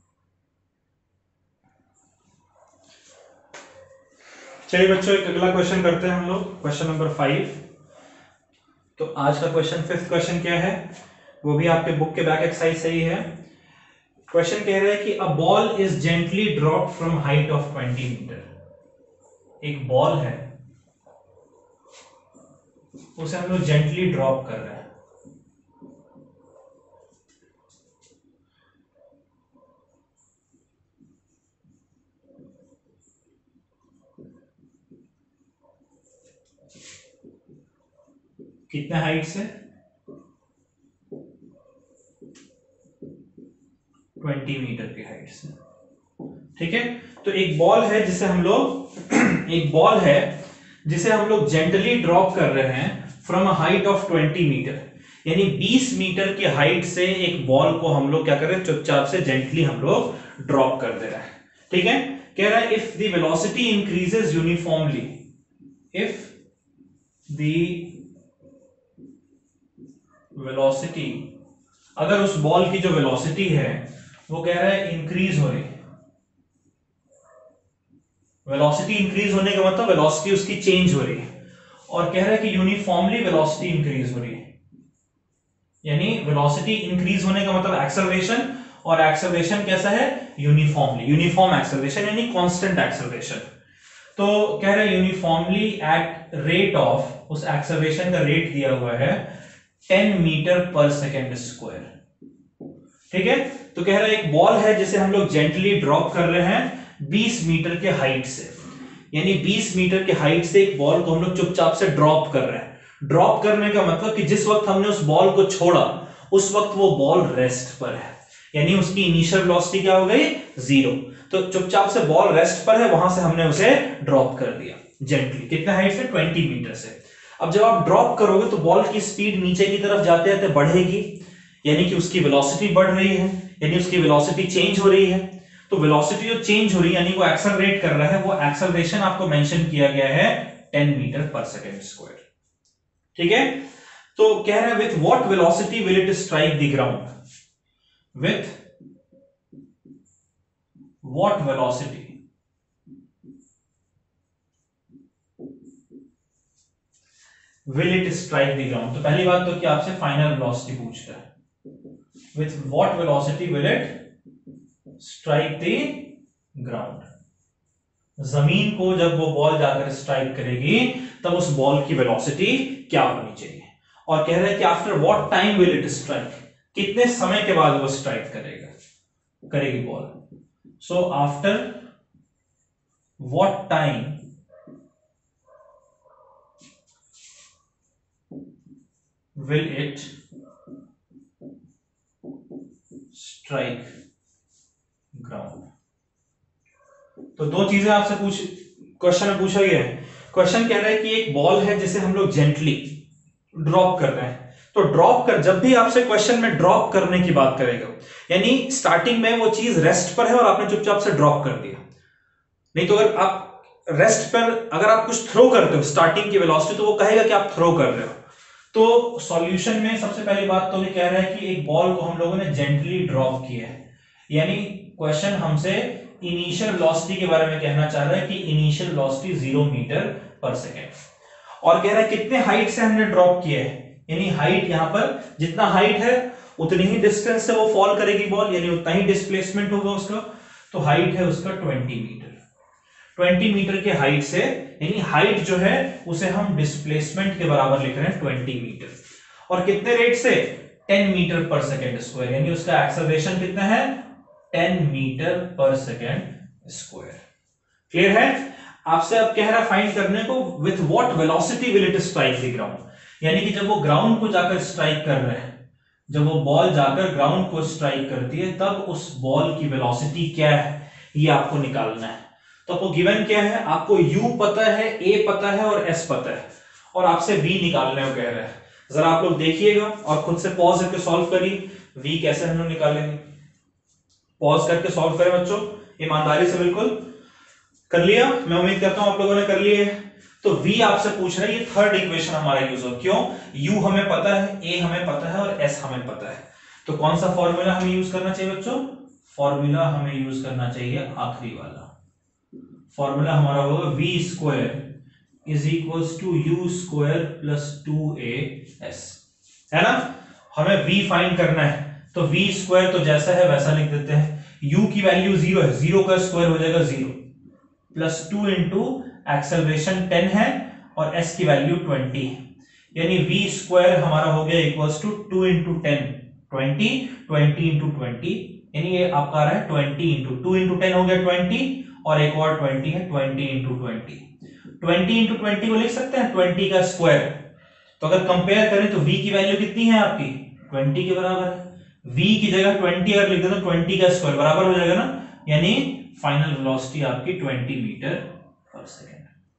चलिए बच्चों, एक अगला क्वेश्चन करते हैं हम लोग, क्वेश्चन नंबर 5। तो आज का क्वेश्चन, 5th क्वेश्चन क्या है, वो भी आपके बुक के बैक एक्सरसाइज से ही है। क्वेश्चन कह रहा है कि a ball is gently drop from height of 20 metre. एक बॉल है, उसे हम लोग जेंटली ड्रॉप कर रहे हैं। कितने हाइट से, 20 मीटर की हाइट से। ठीक है, तो एक बॉल है जिसे हम लोग एक बॉल है जिसे हम लोग जेंटली ड्रॉप कर रहे हैं from a height of 20 metre, यानी 20 मीटर की हाइट से एक बॉल को हम लोग क्या कर रहे हैं, चुपचाप से जेंटली हम लोग ड्रॉप कर दे रहे हैं। ठीक है, कह रहा है if the velocity increases uniformly, if the velocity, अगर उस बॉल की जो वेलोसिटी है वो कह रहा है इंक्रीज हो रही है। वेलोसिटी इंक्रीज होने का मतलब वेलोसिटी उसकी चेंज हो रही है, और कह रहा है कि यूनिफॉर्मली वेलोसिटी इंक्रीज हो रही है, यानी वेलोसिटी इंक्रीज होने का मतलब एक्सेलरेशन, और एक्सेलरेशन कैसा है, यूनिफॉर्मली, यूनिफॉर्म एक्सेलरेशन यानी कांस्टेंट एक्सेलरेशन। तो कह रहा है यूनिफॉर्मली एट रेट ऑफ, उस एक्सेलरेशन का रेट दिया हुआ है 10 मीटर पर सेकेंड स्क्वायर। ठीक है, तो कह रहा है एक बॉल है जिसे हम लोग जेंटली ड्रॉप कर रहे हैं 20 मीटर के हाइट से, यानी 20 मीटर के हाइट से एक बॉल को हम लोग चुपचाप से ड्रॉप कर रहे हैं। ड्रॉप करने का मतलब कि जिस वक्त हमने उस बॉल को छोड़ा उस वक्त वो बॉल रेस्ट पर है, यानी उसकी इनिशियल वेलोसिटी क्या हो गई, 0। तो चुपचाप से बॉल रेस्ट पर है, वहां से हमने उसे ड्रॉप कर दिया जेंटली। कितने हाइट से, 20 मीटर से। अब जब आप ड्रॉप करोगे तो बॉल की स्पीड नीचे की तरफ जाते जाते बढ़ेगी, यानी कि उसकी वेलोसिटी बढ़ रही है, यानी उसकी वेलोसिटी चेंज हो रही है। तो वेलोसिटी जो चेंज हो रही है यानी वो एक्सेलरेट कर रहा है, वो एक्सेलरेशन आपको मेंशन किया गया है 10 मीटर पर सेकेंड स्क्वायर। ठीक है, तो कह रहा है with what velocity will it strike the ground, with what velocity will it strike the ground. तो पहली बात तो क्या आपसे फाइनल वेलोसिटी पूछ रहा है, with what velocity will it strike the ground. जमीन को जब वो बॉल जाकर स्ट्राइक करेगी तब उस बॉल की वेलोसिटी क्या होनी चाहिए, और कह रहा है कि after what time will it strike, कितने समय के बाद वो स्ट्राइक करेगी ball. So after what time will it strike ground। तो दो चीजें आपसे क्वेश्चन में पूछा गया है। क्वेश्चन कह रहा है कि एक बॉल है जिसे हम लोग जेंटली ड्रॉप कर रहे हैं, तो ड्रॉप कर, जब भी आपसे क्वेश्चन में ड्रॉप करने की बात करेगा, यानी स्टार्टिंग में वो चीज रेस्ट पर है और आपने चुपचाप से ड्रॉप कर दिया। नहीं तो अगर आप रेस्ट पर, अगर आप कुछ थ्रो करते हो स्टार्टिंग की वेलोसिटी, तो वो कहेगा कि आप थ्रो कर रहे हो। तो सॉल्यूशन में सबसे पहली बात तो ये कह रहा है कि एक बॉल को हम लोगों ने जेंटली ड्रॉप किया है, यानी क्वेश्चन हमसे इनिशियल वेलोसिटी के बारे में कहना चाह रहा है कि इनिशियल वेलोसिटी 0 मीटर पर सेकेंड, और कह रहा है कितने हाइट से हमने ड्रॉप किया है, यानी हाइट यहां पर जितना हाइट है उतनी ही डिस्टेंस से वो फॉल करेगी बॉल, यानी उतना ही डिस्प्लेसमेंट होगा उसका। तो हाइट है उसका 20 मीटर, 20 मीटर के हाइट से, यानी हाइट जो है उसे हम डिस्प्लेसमेंट के बराबर लिख रहे हैं 20 मीटर, और कितने रेट से, 10 मीटर पर सेकेंड स्क्वायर, यानी उसका एक्सेलरेशन कितना है, 10 मीटर पर सेकेंड स्क्वायर। क्लियर है। आपसे अब कह रहा फाइंड करने को with what velocity will it strike the ground, यानी कि जब वो ग्राउंड को जाकर स्ट्राइक कर रहे हैं, जब वो बॉल जाकर ग्राउंड को स्ट्राइक करती है, तब उस बॉल की वेलोसिटी क्या है ये आपको निकालना है। तो आपको गिवन क्या है, आपको u पता है, a पता है और s पता है, और आपसे v निकालने को कह रहा है। जरा आप लोग देखिएगा और खुद से पॉज करके सॉल्व करिए। v कैसे हम लोग निकालेंगे, पॉज करके सॉल्व करें बच्चों, ईमानदारी से बिल्कुल। कर लिया, मैं उम्मीद करता हूं आप लोगों ने कर लिया है। तो v आपसे पूछ रहा है, ये थर्ड इक्वेशन हमारा यूज हो, क्यों, u हमें पता है, a हमें पता है और s हमें पता है। तो कौन सा फॉर्मूला हमें यूज करना चाहिए बच्चों, फॉर्मूला हमें यूज करना चाहिए आखिरी वाला। फॉर्मूला हमारा होगा v square is equals to u square plus 2as, है ना। हमें v फाइंड करना है, तो v स्क्वायर तो जैसा है वैसा लिख देते हैं। u की वैल्यू 0 है, 0 का स्क्वायर हो जाएगा 0, प्लस 2 इंटू एक्सेलरेशन 10 है और s की वैल्यू 20 है, यानी v स्क्वायर हमारा हो गया इक्वल्स टू 2 इंटू 10 20, 20 इंटू 20, यानी ये आपका आ रहा है 20 इंटू 2 इंटू 10 हो गया 20, और एक और 20 है, 20 इंटू 20, 20 इंटू 20 को लिख सकते हैं 20 का स्क्वायर। तो अगर कंपेयर करें तो v की वैल्यू कितनी है आपकी, 20 के बराबर है। v की जगह 20 अगर लिख दे तो 20 का स्क्वायर बराबर हो जाएगा ना, यानी फाइनल वेलोसिटी आपकी 20 मीटर पर सेकेंड।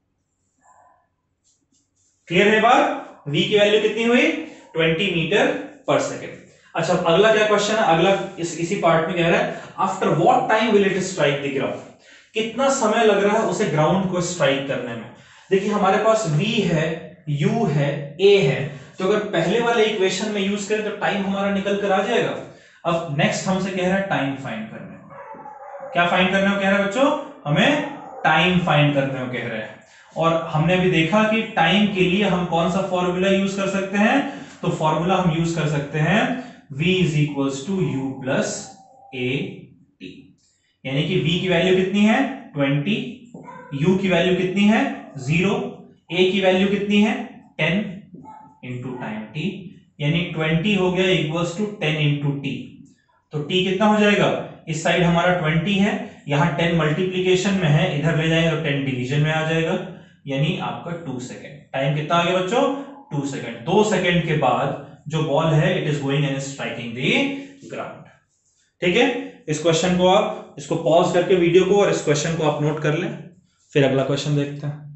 क्लियर है बात, v की वैल्यू कितनी हुई, 20 मीटर पर सेकेंड। अच्छा, अगला क्या क्वेश्चन है, अगला इसी पार्ट में कह रहा है after what time will it strike the ground, कितना समय लग रहा है उसे ग्राउंड को स्ट्राइक करने में। देखिए हमारे पास v है, u है, a है, तो अगर पहले वाले इक्वेशन में यूज करें तो टाइम हमारा निकल कर आ जाएगा। अब नेक्स्ट हमसे कह रहा है टाइम फाइंड करने को। क्या फाइंड करने को कह रहा है बच्चों, हमें टाइम फाइंड करने को कह रहे हैं। और हमने भी देखा कि टाइम के लिए हम कौन सा फॉर्मूला यूज कर सकते हैं, तो फॉर्मूला हम यूज कर सकते हैं v is equals to u plus a t, यानी कि v की वैल्यू कितनी है 20, u की वैल्यू कितनी है 0, a की वैल्यू कितनी है 10 इंटू टाइम t, यानी 20 हो गया इक्वल्स टू 10 इंटू t। तो t कितना हो जाएगा, इस साइड हमारा 20 है, यहां 10 मल्टीप्लीकेशन में है, इधर ले जाएंगे तो 10 डिवीजन में आ जाएगा, यानी आपका 2 सेकेंड। टाइम कितना आ गया बच्चों 2 सेकेंड। 2 सेकेंड के बाद जो बॉल है it is going and striking the ground. ठीक है, इस क्वेश्चन को आप इसको पॉज करके वीडियो को और इस क्वेश्चन को आप नोट कर लें, फिर अगला क्वेश्चन देखते हैं।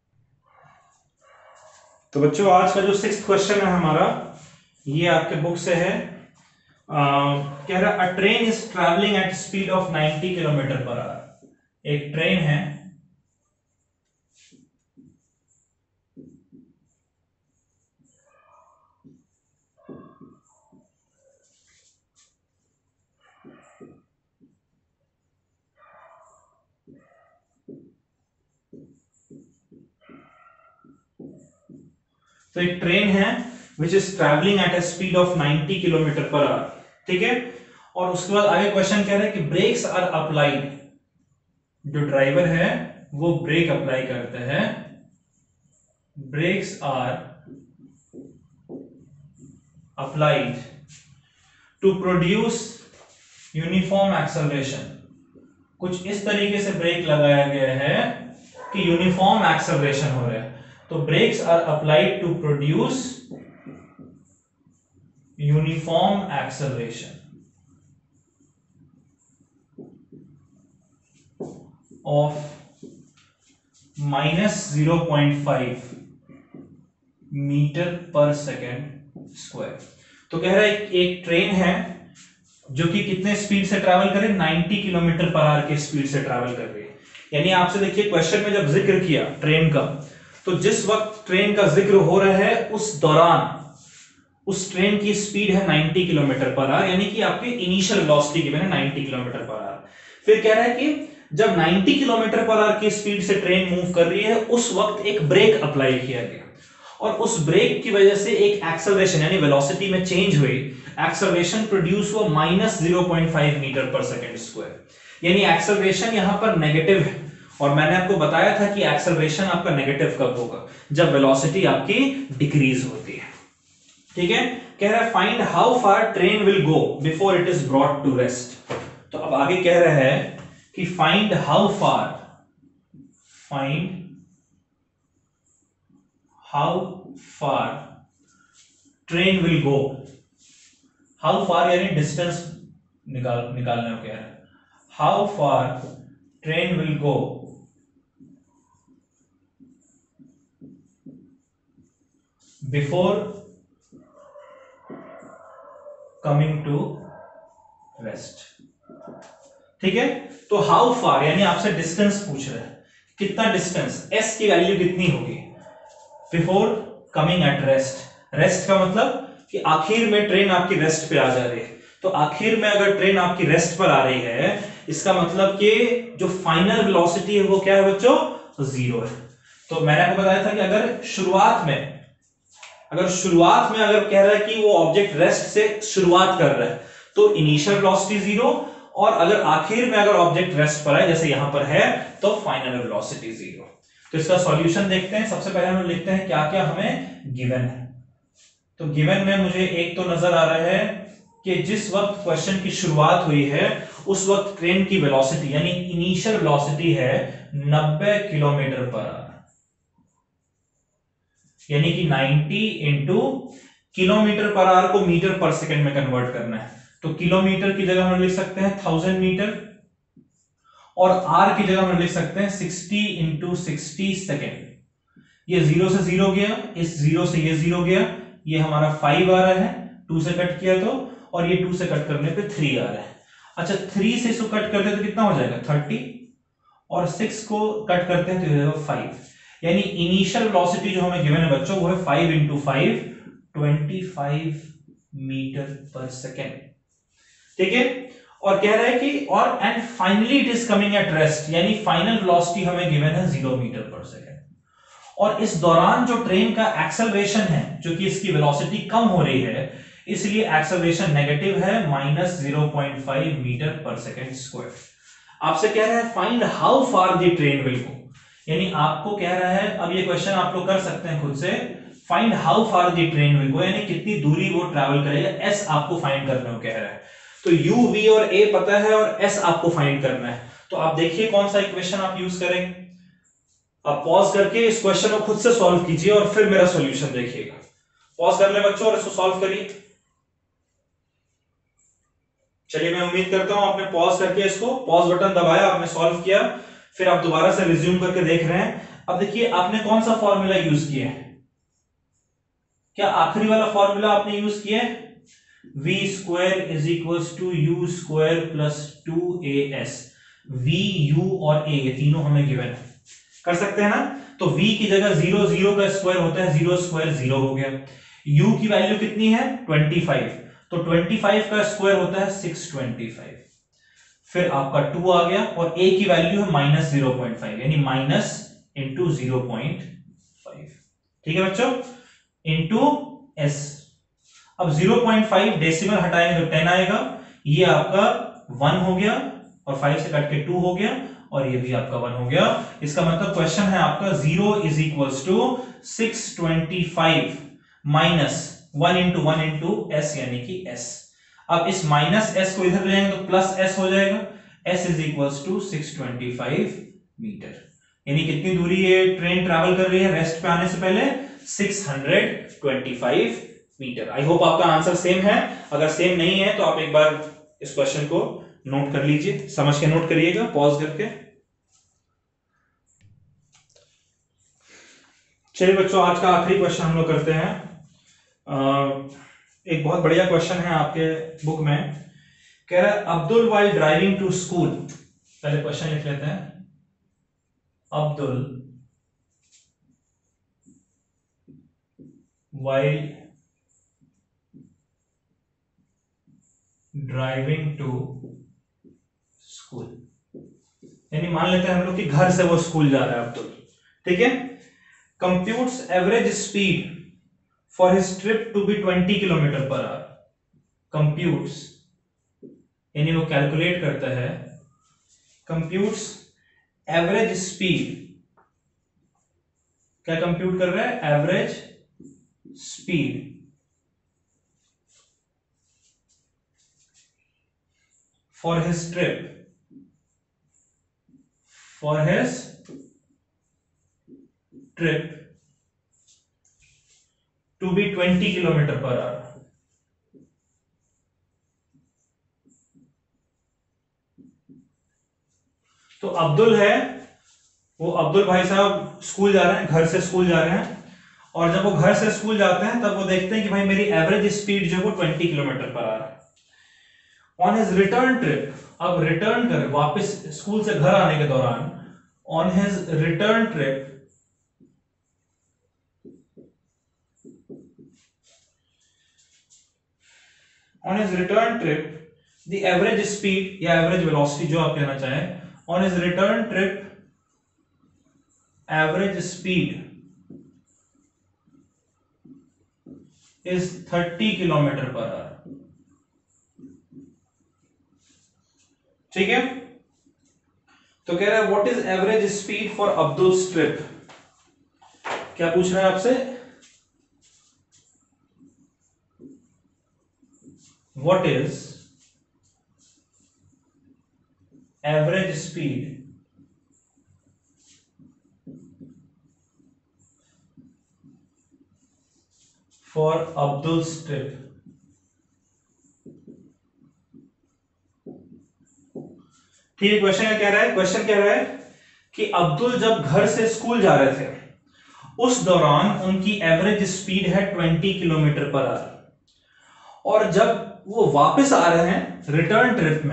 तो बच्चों आज का जो 6th क्वेश्चन है हमारा, ये आपके बुक से है। कह रहा a train is travelling at speed of 90 kilometre per hour. एक ट्रेन है तो एक ट्रेन है which is travelling at a speed of 90 kilometre per hour, ठीक है। और उसके बाद आगे क्वेश्चन कह रहा है कि ब्रेक्स आर अप्लाइड, जो ड्राइवर है वो ब्रेक अप्लाई करते हैं, brakes are applied to produce uniform acceleration. कुछ इस तरीके से ब्रेक लगाया गया है कि यूनिफॉर्म एक्सेलरेशन हो रहा है। तो brakes are applied to produce uniform acceleration of -0.5 metre पर सेकेंड स्क्वायर। तो कह रहा है एक ट्रेन है जो कि कितने स्पीड से ट्रैवल करे, 90 किलोमीटर पर आवर के स्पीड से ट्रैवल कर रही है। यानी आपसे देखिए क्वेश्चन में जब जिक्र किया ट्रेन का, तो जिस वक्त ट्रेन का जिक्र हो रहा है उस दौरान उस ट्रेन की स्पीड है 90 किलोमीटर पर आवर, यानी कि आपकी इनिशियल वेलोसिटी गिवन है 90 किलोमीटर पर आवर। फिर कह रहा है कि जब 90 किलोमीटर पर आवर की स्पीड से ट्रेन मूव कर रही है उस वक्त एक ब्रेक अप्लाई किया गया, और उस ब्रेक की वजह से एक एक्सेलरेशन यानी वेलोसिटी में चेंज हुई, एक्सेलरेशन प्रोड्यूस हुआ -0.5 मीटर पर सेकेंड स्क्वायर, यानी एक्सेलरेशन यहां पर नेगेटिव है। और मैंने आपको बताया था कि एक्सेलरेशन आपका नेगेटिव कब होगा, जब वेलोसिटी आपकी डिक्रीज होती है। ठीक है, कह रहा है find how far train will go before it is brought to rest. तो अब आगे कह रहा है कि find how far train will go, how far यानी डिस्टेंस निकालने को कह रहा है, how far train will go before coming to rest. ठीक है, तो हाउ फार यानी आपसे डिस्टेंस पूछ रहा है, कितना डिस्टेंस, एस की वैल्यू कितनी होगी before coming at rest. Rest का मतलब कि आखिर में ट्रेन आपकी रेस्ट पे आ जा रही है, तो आखिर में अगर ट्रेन आपकी रेस्ट पर आ रही है, इसका मतलब कि जो फाइनल वेलोसिटी है वो क्या है बच्चों, जीरो है। तो मैंने आपको बताया था कि अगर शुरुआत में अगर कह रहा है कि वो ऑब्जेक्ट रेस्ट से शुरुआत कर रहा है तो इनिशियल वेलोसिटी जीरो, और अगर आखिर में अगर ऑब्जेक्ट रेस्ट पर है जैसे यहां पर है तो फाइनल वेलोसिटी जीरो। तो इसका सॉल्यूशन देखते हैं। सबसे पहले हम लिखते हैं क्या क्या हमें गिवन है। तो गिवन में मुझे एक तो नजर आ रहा है कि जिस वक्त क्वेश्चन की शुरुआत हुई है उस वक्त ट्रेन की वेलोसिटी यानी इनिशियल वेलोसिटी है 90 किलोमीटर पर आवर, यानी कि 90 इंटू किलोमीटर पर आवर को मीटर पर सेकंड में कन्वर्ट करना है। तो किलोमीटर की जगह हम लिख सकते हैं 1000 मीटर, और आर की जगह हम लिख सकते हैं 60 इंटू 60 सेकेंड। ये जीरो से जीरो गया, इस जीरो से ये जीरो गया, ये हमारा 5 आ रहा है, 2 से कट किया तो, और ये 2 से कट करने पे 3 आ रहा है। अच्छा 3 से इसको कट करते तो कितना हो जाएगा 30, और 6 को कट करते हैं तो हो जाएगा 5। यानी इनिशियल वेलोसिटी जो हमें गिवन है बच्चों वो है 5 इंटू 5 25 मीटर पर सेकेंड। ठीक है, और कह रहा है कि और and finally it is coming at rest, यानी फाइनल वेलोसिटी हमें गिवन है 0 मीटर पर सेकेंड। और इस दौरान जो ट्रेन का एक्सेलरेशन है, जो कि इसकी वेलोसिटी कम हो रही है, इसलिए एक्सेलरेशन नेगेटिव है -0.5 मीटर पर सेकेंड स्क्वायर। आपसे कह रहा है find how far the train will go, यानी आपको कह रहा है, अब ये क्वेश्चन आप लोग कर सकते हैं खुद से, find how far the train will go यानी कितनी दूरी वो ट्रैवल करेगा, एस आपको फाइंड करने को कह रहा है। तो यू वी और ए पता है और एस आपको फाइंड करना है। तो आप देखिए कौन सा इक्वेशन आप यूज करेंगे। आप पॉज करके इस क्वेश्चन को खुद से सॉल्व कीजिए और फिर मेरा सॉल्यूशन देखिएगा। पॉज कर ले बच्चों और इसको सॉल्व करिए। चलिए मैं उम्मीद करता हूं आपने पॉज करके इसको पॉज बटन दबाया, आपने सॉल्व किया, फिर आप दोबारा से रिज्यूम करके देख रहे हैं। अब देखिए आपने कौन सा फॉर्मूला यूज किया है, क्या आखिरी वाला फॉर्मूला आपने यूज किया है, v square is equals to u square plus 2as। v u और a ये तीनों हमें गिवन है, कर सकते हैं ना। तो v की जगह 0 0 का स्क्वायर होता है, 0 स्क्वायर 0 हो गया। u की वैल्यू कितनी है 25, तो 25 का स्क्वायर होता है 625, फिर आपका 2 आ गया, और a की वैल्यू है -0.5 यानी माइनस इंटू 0.5। ठीक है बच्चों, इंटू s। अब 0.5 डेसिमल हटाएंगे तो 10 आएगा, ये आपका 1 हो गया, और 5 से कट के 2 हो गया, और ये भी आपका 1 हो गया। इसका मतलब क्वेश्चन है आपका 0 is equals to 625 minus 1 into 1 into s यानी कि s। अब इस माइनस s को इधर ले जाएंगे तो प्लस s हो जाएगा, s is equals to 625 metre. यानी कितनी दूरी ये ट्रेन ट्रैवल कर रही है रेस्ट पे आने से पहले, 625 मीटर। आई होप आपका आंसर सेम है, अगर सेम नहीं है तो आप एक बार इस क्वेश्चन को नोट कर लीजिए, समझ के नोट करिएगा पॉज करके। चलिए बच्चों आज का आखिरी क्वेश्चन हम लोग करते हैं। एक बहुत बढ़िया क्वेश्चन है आपके बुक में, कह रहा है Abdul while driving to school. पहले क्वेश्चन लिख लेते हैं, Abdul while driving to school, यानी मान लेते हैं हम लोग कि घर से वो स्कूल जा रहा है अब्दुल। ठीक है, computes average speed for his trip to be 20 kilometre per hour. Computes यानी वो कैलकुलेट करता है, कंप्यूट्स एवरेज स्पीड, क्या कंप्यूट कर रहा है, average speed for his trip, for his trip to be 20 kilometre per hour. तो अब्दुल है, वो अब्दुल भाई साहब स्कूल जा रहे हैं, घर से स्कूल जा रहे हैं, और जब वो घर से स्कूल जाते हैं तब वो देखते हैं कि भाई मेरी एवरेज स्पीड जो है वो 20 किलोमीटर पर आवर है। ऑन हिज रिटर्न ट्रिप, अब रिटर्न कर वापस स्कूल से घर आने के दौरान, on his return trip on his return trip the average speed या average velocity जो आप कहना चाहें, on his return trip average speed is 30 kilometre per hour. ठीक है, तो कह रहा है what is average speed for Abdul trip. क्या पूछ रहा है आपसे, what is average speed for Abdul's trip। ठीक है, क्वेश्चन क्या कह रहा है, क्वेश्चन कह रहा है कि अब्दुल जब घर से स्कूल जा रहे थे उस दौरान उनकी एवरेज स्पीड है 20 किलोमीटर पर आवर, और जब वो वापस आ रहे हैं रिटर्न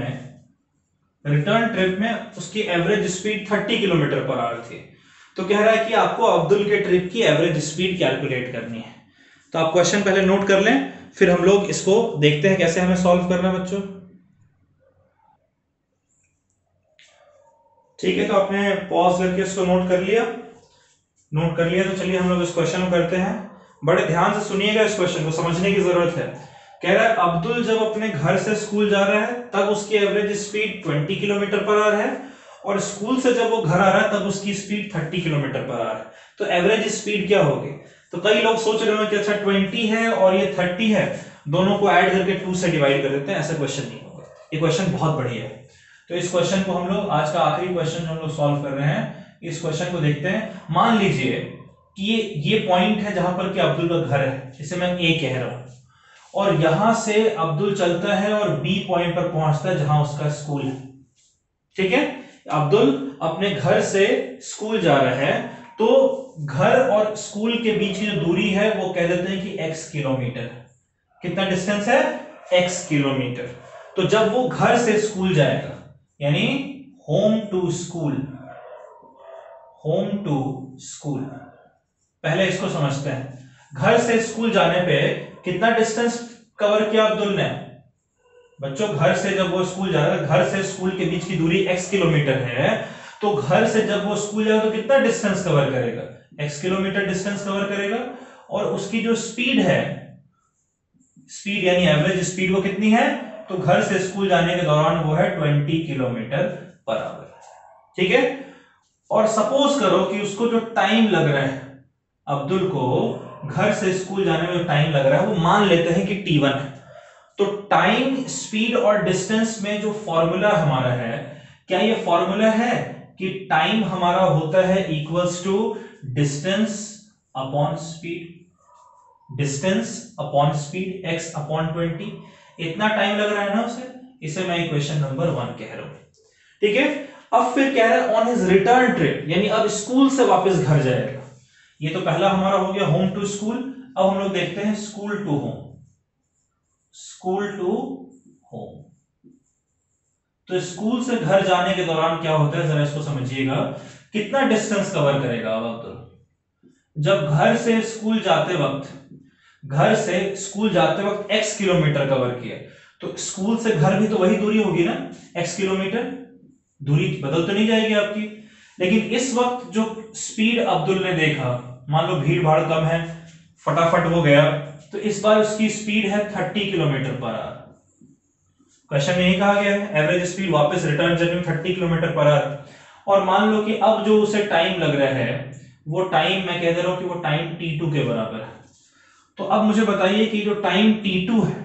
ट्रिप में उसकी average speed 30 kilometre per hour थी। तो कह रहा है कि आपको अब्दुल के ट्रिप की एवरेज स्पीड कैलकुलेट करनी है। तो आप क्वेश्चन पहले नोट कर लें, फिर हम लोग इसको देखते हैं कैसे हमें सॉल्व करना है बच्चों। ठीक है, तो आपने पॉज करके इसको नोट कर लिया, तो चलिए हम लोग इस क्वेश्चन को करते हैं। बड़े ध्यान से सुनिएगा, इस क्वेश्चन को समझने की जरूरत है। कह रहा है अब्दुल जब अपने घर से स्कूल जा रहा है तब उसकी average speed 20 kilometre per hour है, और स्कूल से जब वो घर आ रहा है तब उसकी स्पीड 30 किलोमीटर पर आवर है। तो एवरेज स्पीड क्या होगी? तो कई लोग सोच रहे हो कि अच्छा 20 है और ये 30 है, दोनों को ऐड करके 2 से डिवाइड कर देते हैं। ऐसा क्वेश्चन नहीं होगा, ये क्वेश्चन बहुत बढ़िया है। तो इस क्वेश्चन को हम लोग, आज का आखिरी क्वेश्चन हम लोग सॉल्व कर रहे हैं, इस क्वेश्चन को देखते हैं। मान लीजिए कि ये पॉइंट है जहां पर कि अब्दुल का घर है, इसे मैं ए कह रहा हूं, और यहां से अब्दुल चलता है और बी पॉइंट पर पहुंचता है जहां उसका स्कूल है। ठीक है, अब्दुल अपने घर से स्कूल जा रहा है, तो घर और स्कूल के बीच की जो दूरी है वो कह देते हैं कि x किलोमीटर। कितना डिस्टेंस है? x kilometre. तो जब वो घर से स्कूल जाएगा, यानी होम टू स्कूल, पहले इसको समझते हैं। घर से स्कूल जाने पे कितना डिस्टेंस कवर किया अब्दुल ने? बच्चों, घर से जब वो स्कूल जा रहा है, घर से स्कूल के बीच की दूरी x किलोमीटर है, तो घर से जब वो स्कूल जाएगा तो कितना डिस्टेंस कवर करेगा? x किलोमीटर डिस्टेंस कवर करेगा। और उसकी जो स्पीड है, स्पीड यानी एवरेज स्पीड, वो कितनी है? तो घर से स्कूल जाने के दौरान वो है 20 किलोमीटर पर आवर। ठीक है, और सपोज करो कि उसको जो टाइम लग रहा है, अब्दुल को घर से स्कूल जाने में जो टाइम लग रहा है वो मान लेते हैं कि t1 है। तो टाइम, स्पीड और डिस्टेंस में जो फॉर्मूला हमारा है, क्या ये फॉर्मूला है कि टाइम हमारा होता है equals to distance upon speed x upon 20। इतना टाइम लग रहा है ना उसे, इसे मैं इक्वेशन नंबर 1 कह रहा हूं। ठीक है, अब फिर कह रहा है ऑन हिज रिटर्न ट्रिप, यानी अब स्कूल से वापस घर जाएगा। ये तो पहला हमारा हो गया होम टू स्कूल। अब हम लोग देखते हैं स्कूल टू होम। तो स्कूल से घर जाने के दौरान क्या होता है, जरा इसको समझिएगा। कितना डिस्टेंस कवर करेगा अब अब्दुल? जब घर से स्कूल जाते वक्त x किलोमीटर कवर किया, तो स्कूल से घर भी तो वही दूरी होगी ना, x किलोमीटर। दूरी बदल तो नहीं जाएगी आपकी। लेकिन इस वक्त जो स्पीड अब्दुल ने देखा, मान लो भीड़ भाड़ कम है, फटाफट वो गया, तो इस बार उसकी स्पीड है 30 किलोमीटर पर आवर। क्वेश्चन में यही कहा गया है, एवरेज स्पीड वापस रिटर्न जर्नी में 30 किलोमीटर पर आवर। और मान लो कि अब जो उसे टाइम लग रहा है, वो टाइम मैं कह दे रहा हूं कि वो टाइम t2 के बराबर है। तो अब मुझे बताइए कि जो टाइम t2 है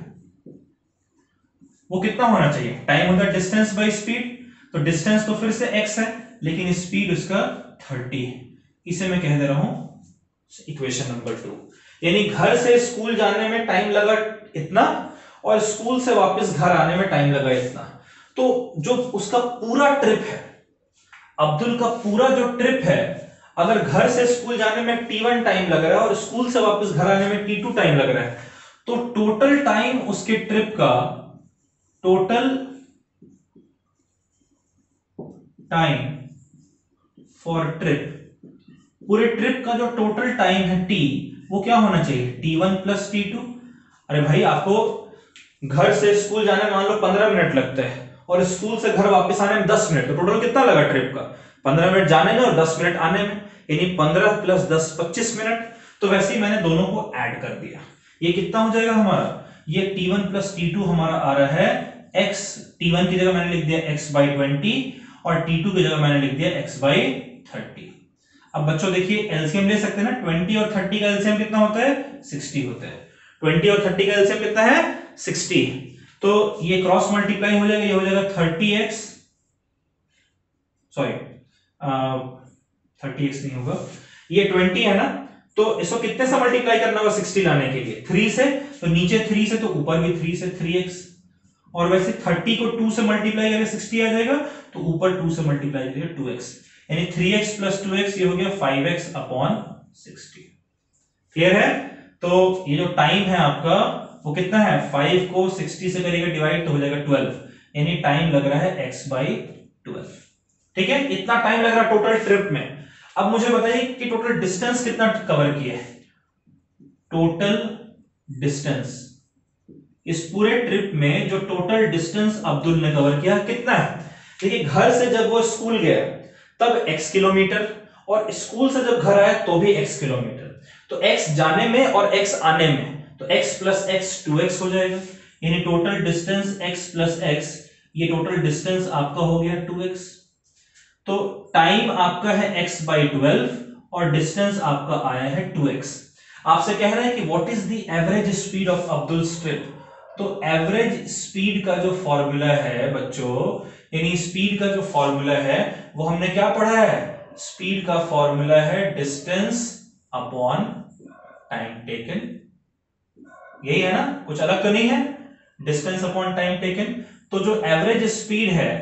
वो कितना होना चाहिए? टाइम होता है डिस्टेंस बाय स्पीड, तो डिस्टेंस तो फिर से x है, लेकिन स्पीड उसका 30 है। इसे मैं कह दे रहा हूं इक्वेशन नंबर 2, यानी घर से स्कूल जाने में टाइम लगा इतना और स्कूल से वापस घर आने में टाइम लगा इतना। तो जो उसका पूरा ट्रिप है, अब्दुल का पूरा जो ट्रिप है, अगर घर से स्कूल जाने में T1 टाइम लग रहा है और स्कूल से वापस घर आने में T2 टाइम लग रहा है, तो टोटल टाइम उसके ट्रिप का, टोटल टाइम फॉर ट्रिप, पूरे ट्रिप का जो टोटल टाइम है T, वो क्या होना चाहिए? T1 plus T2। अरे भाई आपको घर से स्कूल जाने में मान लो 15 मिनट लगते हैं और स्कूल से घर वापस आने में 10 मिनट, तो टोटल कितना लगा ट्रिप का? 15 मिनट जाने में और 10 मिनट आने में, यानी 15 प्लस 10 25 मिनट। तो वैसे ही मैंने दोनों को ऐड कर दिया। ये कितना हो जाएगा हमारा? ये T1 प्लस T2 हमारा आ रहा है x, T1 की जगह मैंने लिख दिया x बाई 20 और T2 की जगह मैंने लिख दिया x बाई 30। अब बच्चों देखिए एलसीएम ले सकते हैं ना, 20 और 30 का एलसीएम कितना होता है? 60 होता है। 20 और 30 का एलसीएम कितना है? 60। तो ये क्रॉस मल्टीप्लाई हो जाएगा, ये हो जाएगा 30x, सॉरी 30x नहीं होगा, ये 20 है ना, तो इसको कितने से मल्टीप्लाई करना होगा 60 लाने के लिए? 3 से, तो नीचे 3 से तो ऊपर भी 3 से, 3x। और वैसे 30 को 2 से मल्टीप्लाई करके 60 आ जाएगा, तो ऊपर 2 से मल्टीप्लाई करेंगे 2x, यानी 3x प्लस 2x, ये हो गया 5x अपॉन 60। क्लियर है? तो ये जो टाइम है आपका वो कितना है? 5 को 60 से करेंगे डिवाइड तो हो जाएगा 12, यानी टाइम लग रहा है x बाई 12। ठीक है, इतना टाइम लग रहा है टोटल ट्रिप में। अब मुझे बताइए कि टोटल डिस्टेंस कितना कवर किया है? टोटल डिस्टेंस इस पूरे ट्रिप में जो टोटल डिस्टेंस अब्दुल ने कवर किया कितना है? देखिए घर से जब वो स्कूल गया तब x किलोमीटर, और स्कूल से जब घर आया तो भी x किलोमीटर, तो x जाने में और x आने में, तो x प्लस x 2x हो जाएगा, यानी total distance x plus x, ये टोटल डिस्टेंस आपका हो गया 2x। तो टाइम आपका है x बाई 12 और डिस्टेंस आपका आया है 2x। आपसे कह रहे हैं कि what is the average speed of Abdul trip. तो एवरेज स्पीड का जो फॉर्मूला है बच्चों, यानी स्पीड का जो फॉर्मूला है वो हमने क्या पढ़ा है? स्पीड का फॉर्मूला है डिस्टेंस अपॉन टाइम टेकन, यही है ना, कुछ अलग तो नहीं है, डिस्टेंस अपॉन टाइम टेकन। तो जो एवरेज स्पीड है,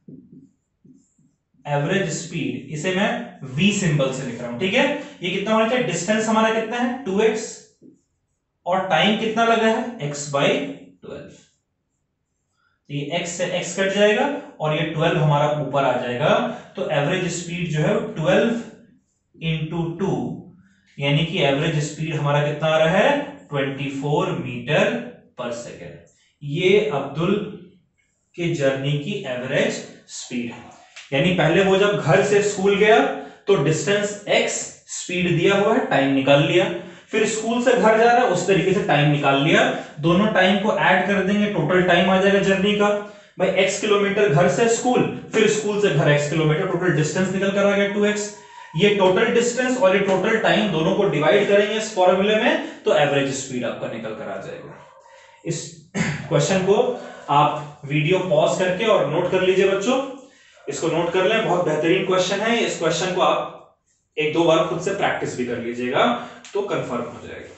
एवरेज स्पीड, इसे मैं v सिंबल से लिख रहा हूं, ठीक है। ये कितना होना चाहिए? डिस्टेंस हमारा कितना है? 2x, और टाइम कितना लगा है? x by 12। ये x से x कट जाएगा और ये 12 हमारा ऊपर आ जाएगा, तो एवरेज स्पीड जो है 12 इंटू 2, यानी कि एवरेज स्पीड हमारा कितना आ रहा है? 24 मीटर पर सेकेंड। ये अब्दुल के जर्नी की एवरेज स्पीड है। यानी पहले वो जब घर से स्कूल गया तो डिस्टेंस x स्पीड दिया हुआ है, टाइम निकाल लिया, फिर स्कूल से घर जा रहा है उस तरीके से टाइम निकाल लिया, दोनों टाइम को ऐड कर देंगे, टोटल टाइम आ जाएगा जर्नी का भाई x किलोमीटर घर से स्कूल, फिर स्कूल से घर x किलोमीटर, टोटल डिस्टेंस निकल कर आ गया 2x। ये टोटल डिस्टेंस और ये टोटल टाइम दोनों को डिवाइड करेंगे इस फॉर्मूले में, तो एवरेज स्पीड आपका निकल कर आ जाएगा। इस क्वेश्चन को आप वीडियो पॉज करके और नोट कर लीजिए बच्चों, इसको नोट कर लें, बहुत बेहतरीन क्वेश्चन है। इस क्वेश्चन को आप एक दो बार खुद से प्रैक्टिस भी कर लीजिएगा तो कंफर्म हो जाएगा।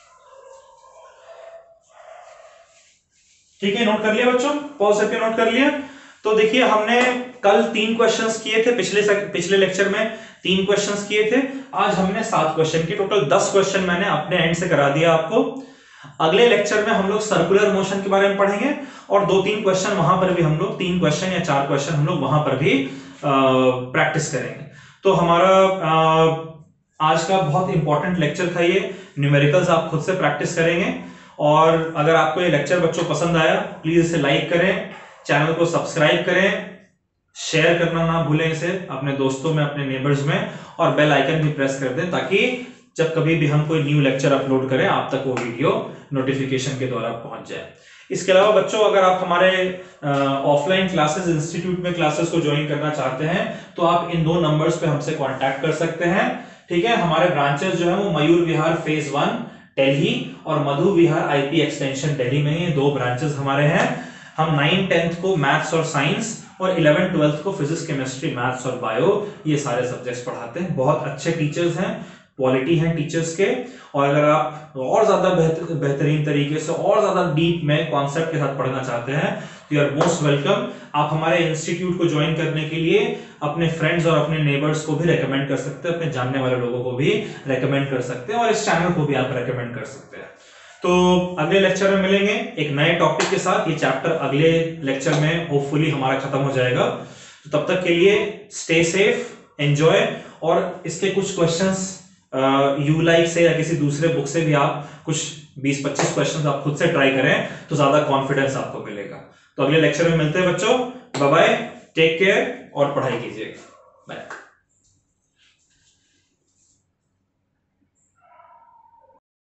ठीक है, नोट कर लिया बच्चों, पॉज करके नोट कर लिया। तो देखिए हमने कल 3 क्वेश्चंस किए थे, पिछले लेक्चर में 3 क्वेश्चंस किए थे, आज हमने 7 क्वेश्चन किए, टोटल 10 क्वेश्चन मैंने अपने एंड से करा दिया आपको। अगले लेक्चर में हम लोग सर्कुलर मोशन के बारे में पढ़ेंगे और 2-3 क्वेश्चन वहां पर भी हम लोग 3 क्वेश्चन या 4 क्वेश्चन हम लोग वहां पर भी प्रैक्टिस करेंगे। तो हमारा आज का बहुत इंपॉर्टेंट लेक्चर था ये, न्यूमेरिकल्स आप खुद से प्रैक्टिस करेंगे। और अगर आपको ये लेक्चर बच्चों पसंद आया प्लीज इसे लाइक करें, चैनल को सब्सक्राइब करें, शेयर करना ना भूलें इसे अपने दोस्तों में, अपने नेबर्स में, और बेल आइकन भी प्रेस कर दें ताकि जब कभी भी हम कोई न्यू लेक्चर अपलोड करें आप तक वो वीडियो नोटिफिकेशन के द्वारा पहुंच जाए। इसके अलावा बच्चों अगर आप हमारे ऑफलाइन क्लासेस, इंस्टीट्यूट में क्लासेस को ज्वाइन करना चाहते हैं तो आप इन 2 नंबर्स पे हमसे कांटेक्ट कर सकते हैं। ठीक है, हमारे ब्रांचेस जो है वो मयूर विहार फेज 1 दिल्ली और मधु विहार आईपी एक्सटेंशन दिल्ली में, ये 2 ब्रांचेस हमारे हैं। हम 9th-10th को मैथ्स और साइंस और 11th-12th को फिजिक्स, केमिस्ट्री, मैथ्स और बायो, ये सारे सब्जेक्ट्स पढ़ाते हैं। बहुत अच्छे टीचर्स हैं, क्वालिटी हैं टीचर्स के, और अगर आप और ज्यादा बेहतरीन तरीके से और ज्यादा डीप में कॉन्सेप्ट के साथ पढ़ना चाहते हैं तो यू आर मोस्ट वेलकम। आप हमारे इंस्टीट्यूट को ज्वाइन करने के लिए अपने फ्रेंड्स और अपने नेबर्स को भी रेकमेंड कर सकते हैं, अपने जानने वाले लोगों को भी रेकमेंड कर सकते हैं, और इस चैनल को भी आप रेकमेंड कर सकते हैं। तो अगले लेक्चर में मिलेंगे एक नए टॉपिक के साथ। ये चैप्टर अगले लेक्चर में होपफुली हमारा खत्म हो जाएगा। तो तब तक के लिए स्टे सेफ, एंजॉय, और इसके कुछ क्वेश्चंस यूलाइक से या किसी दूसरे बुक से भी आप कुछ 20-25 क्वेश्चंस आप खुद से ट्राई करें तो ज्यादा कॉन्फिडेंस आपको मिलेगा। तो अगले लेक्चर में मिलते हैं बच्चों। बाय बाय, टेक केयर और पढ़ाई कीजिएगा।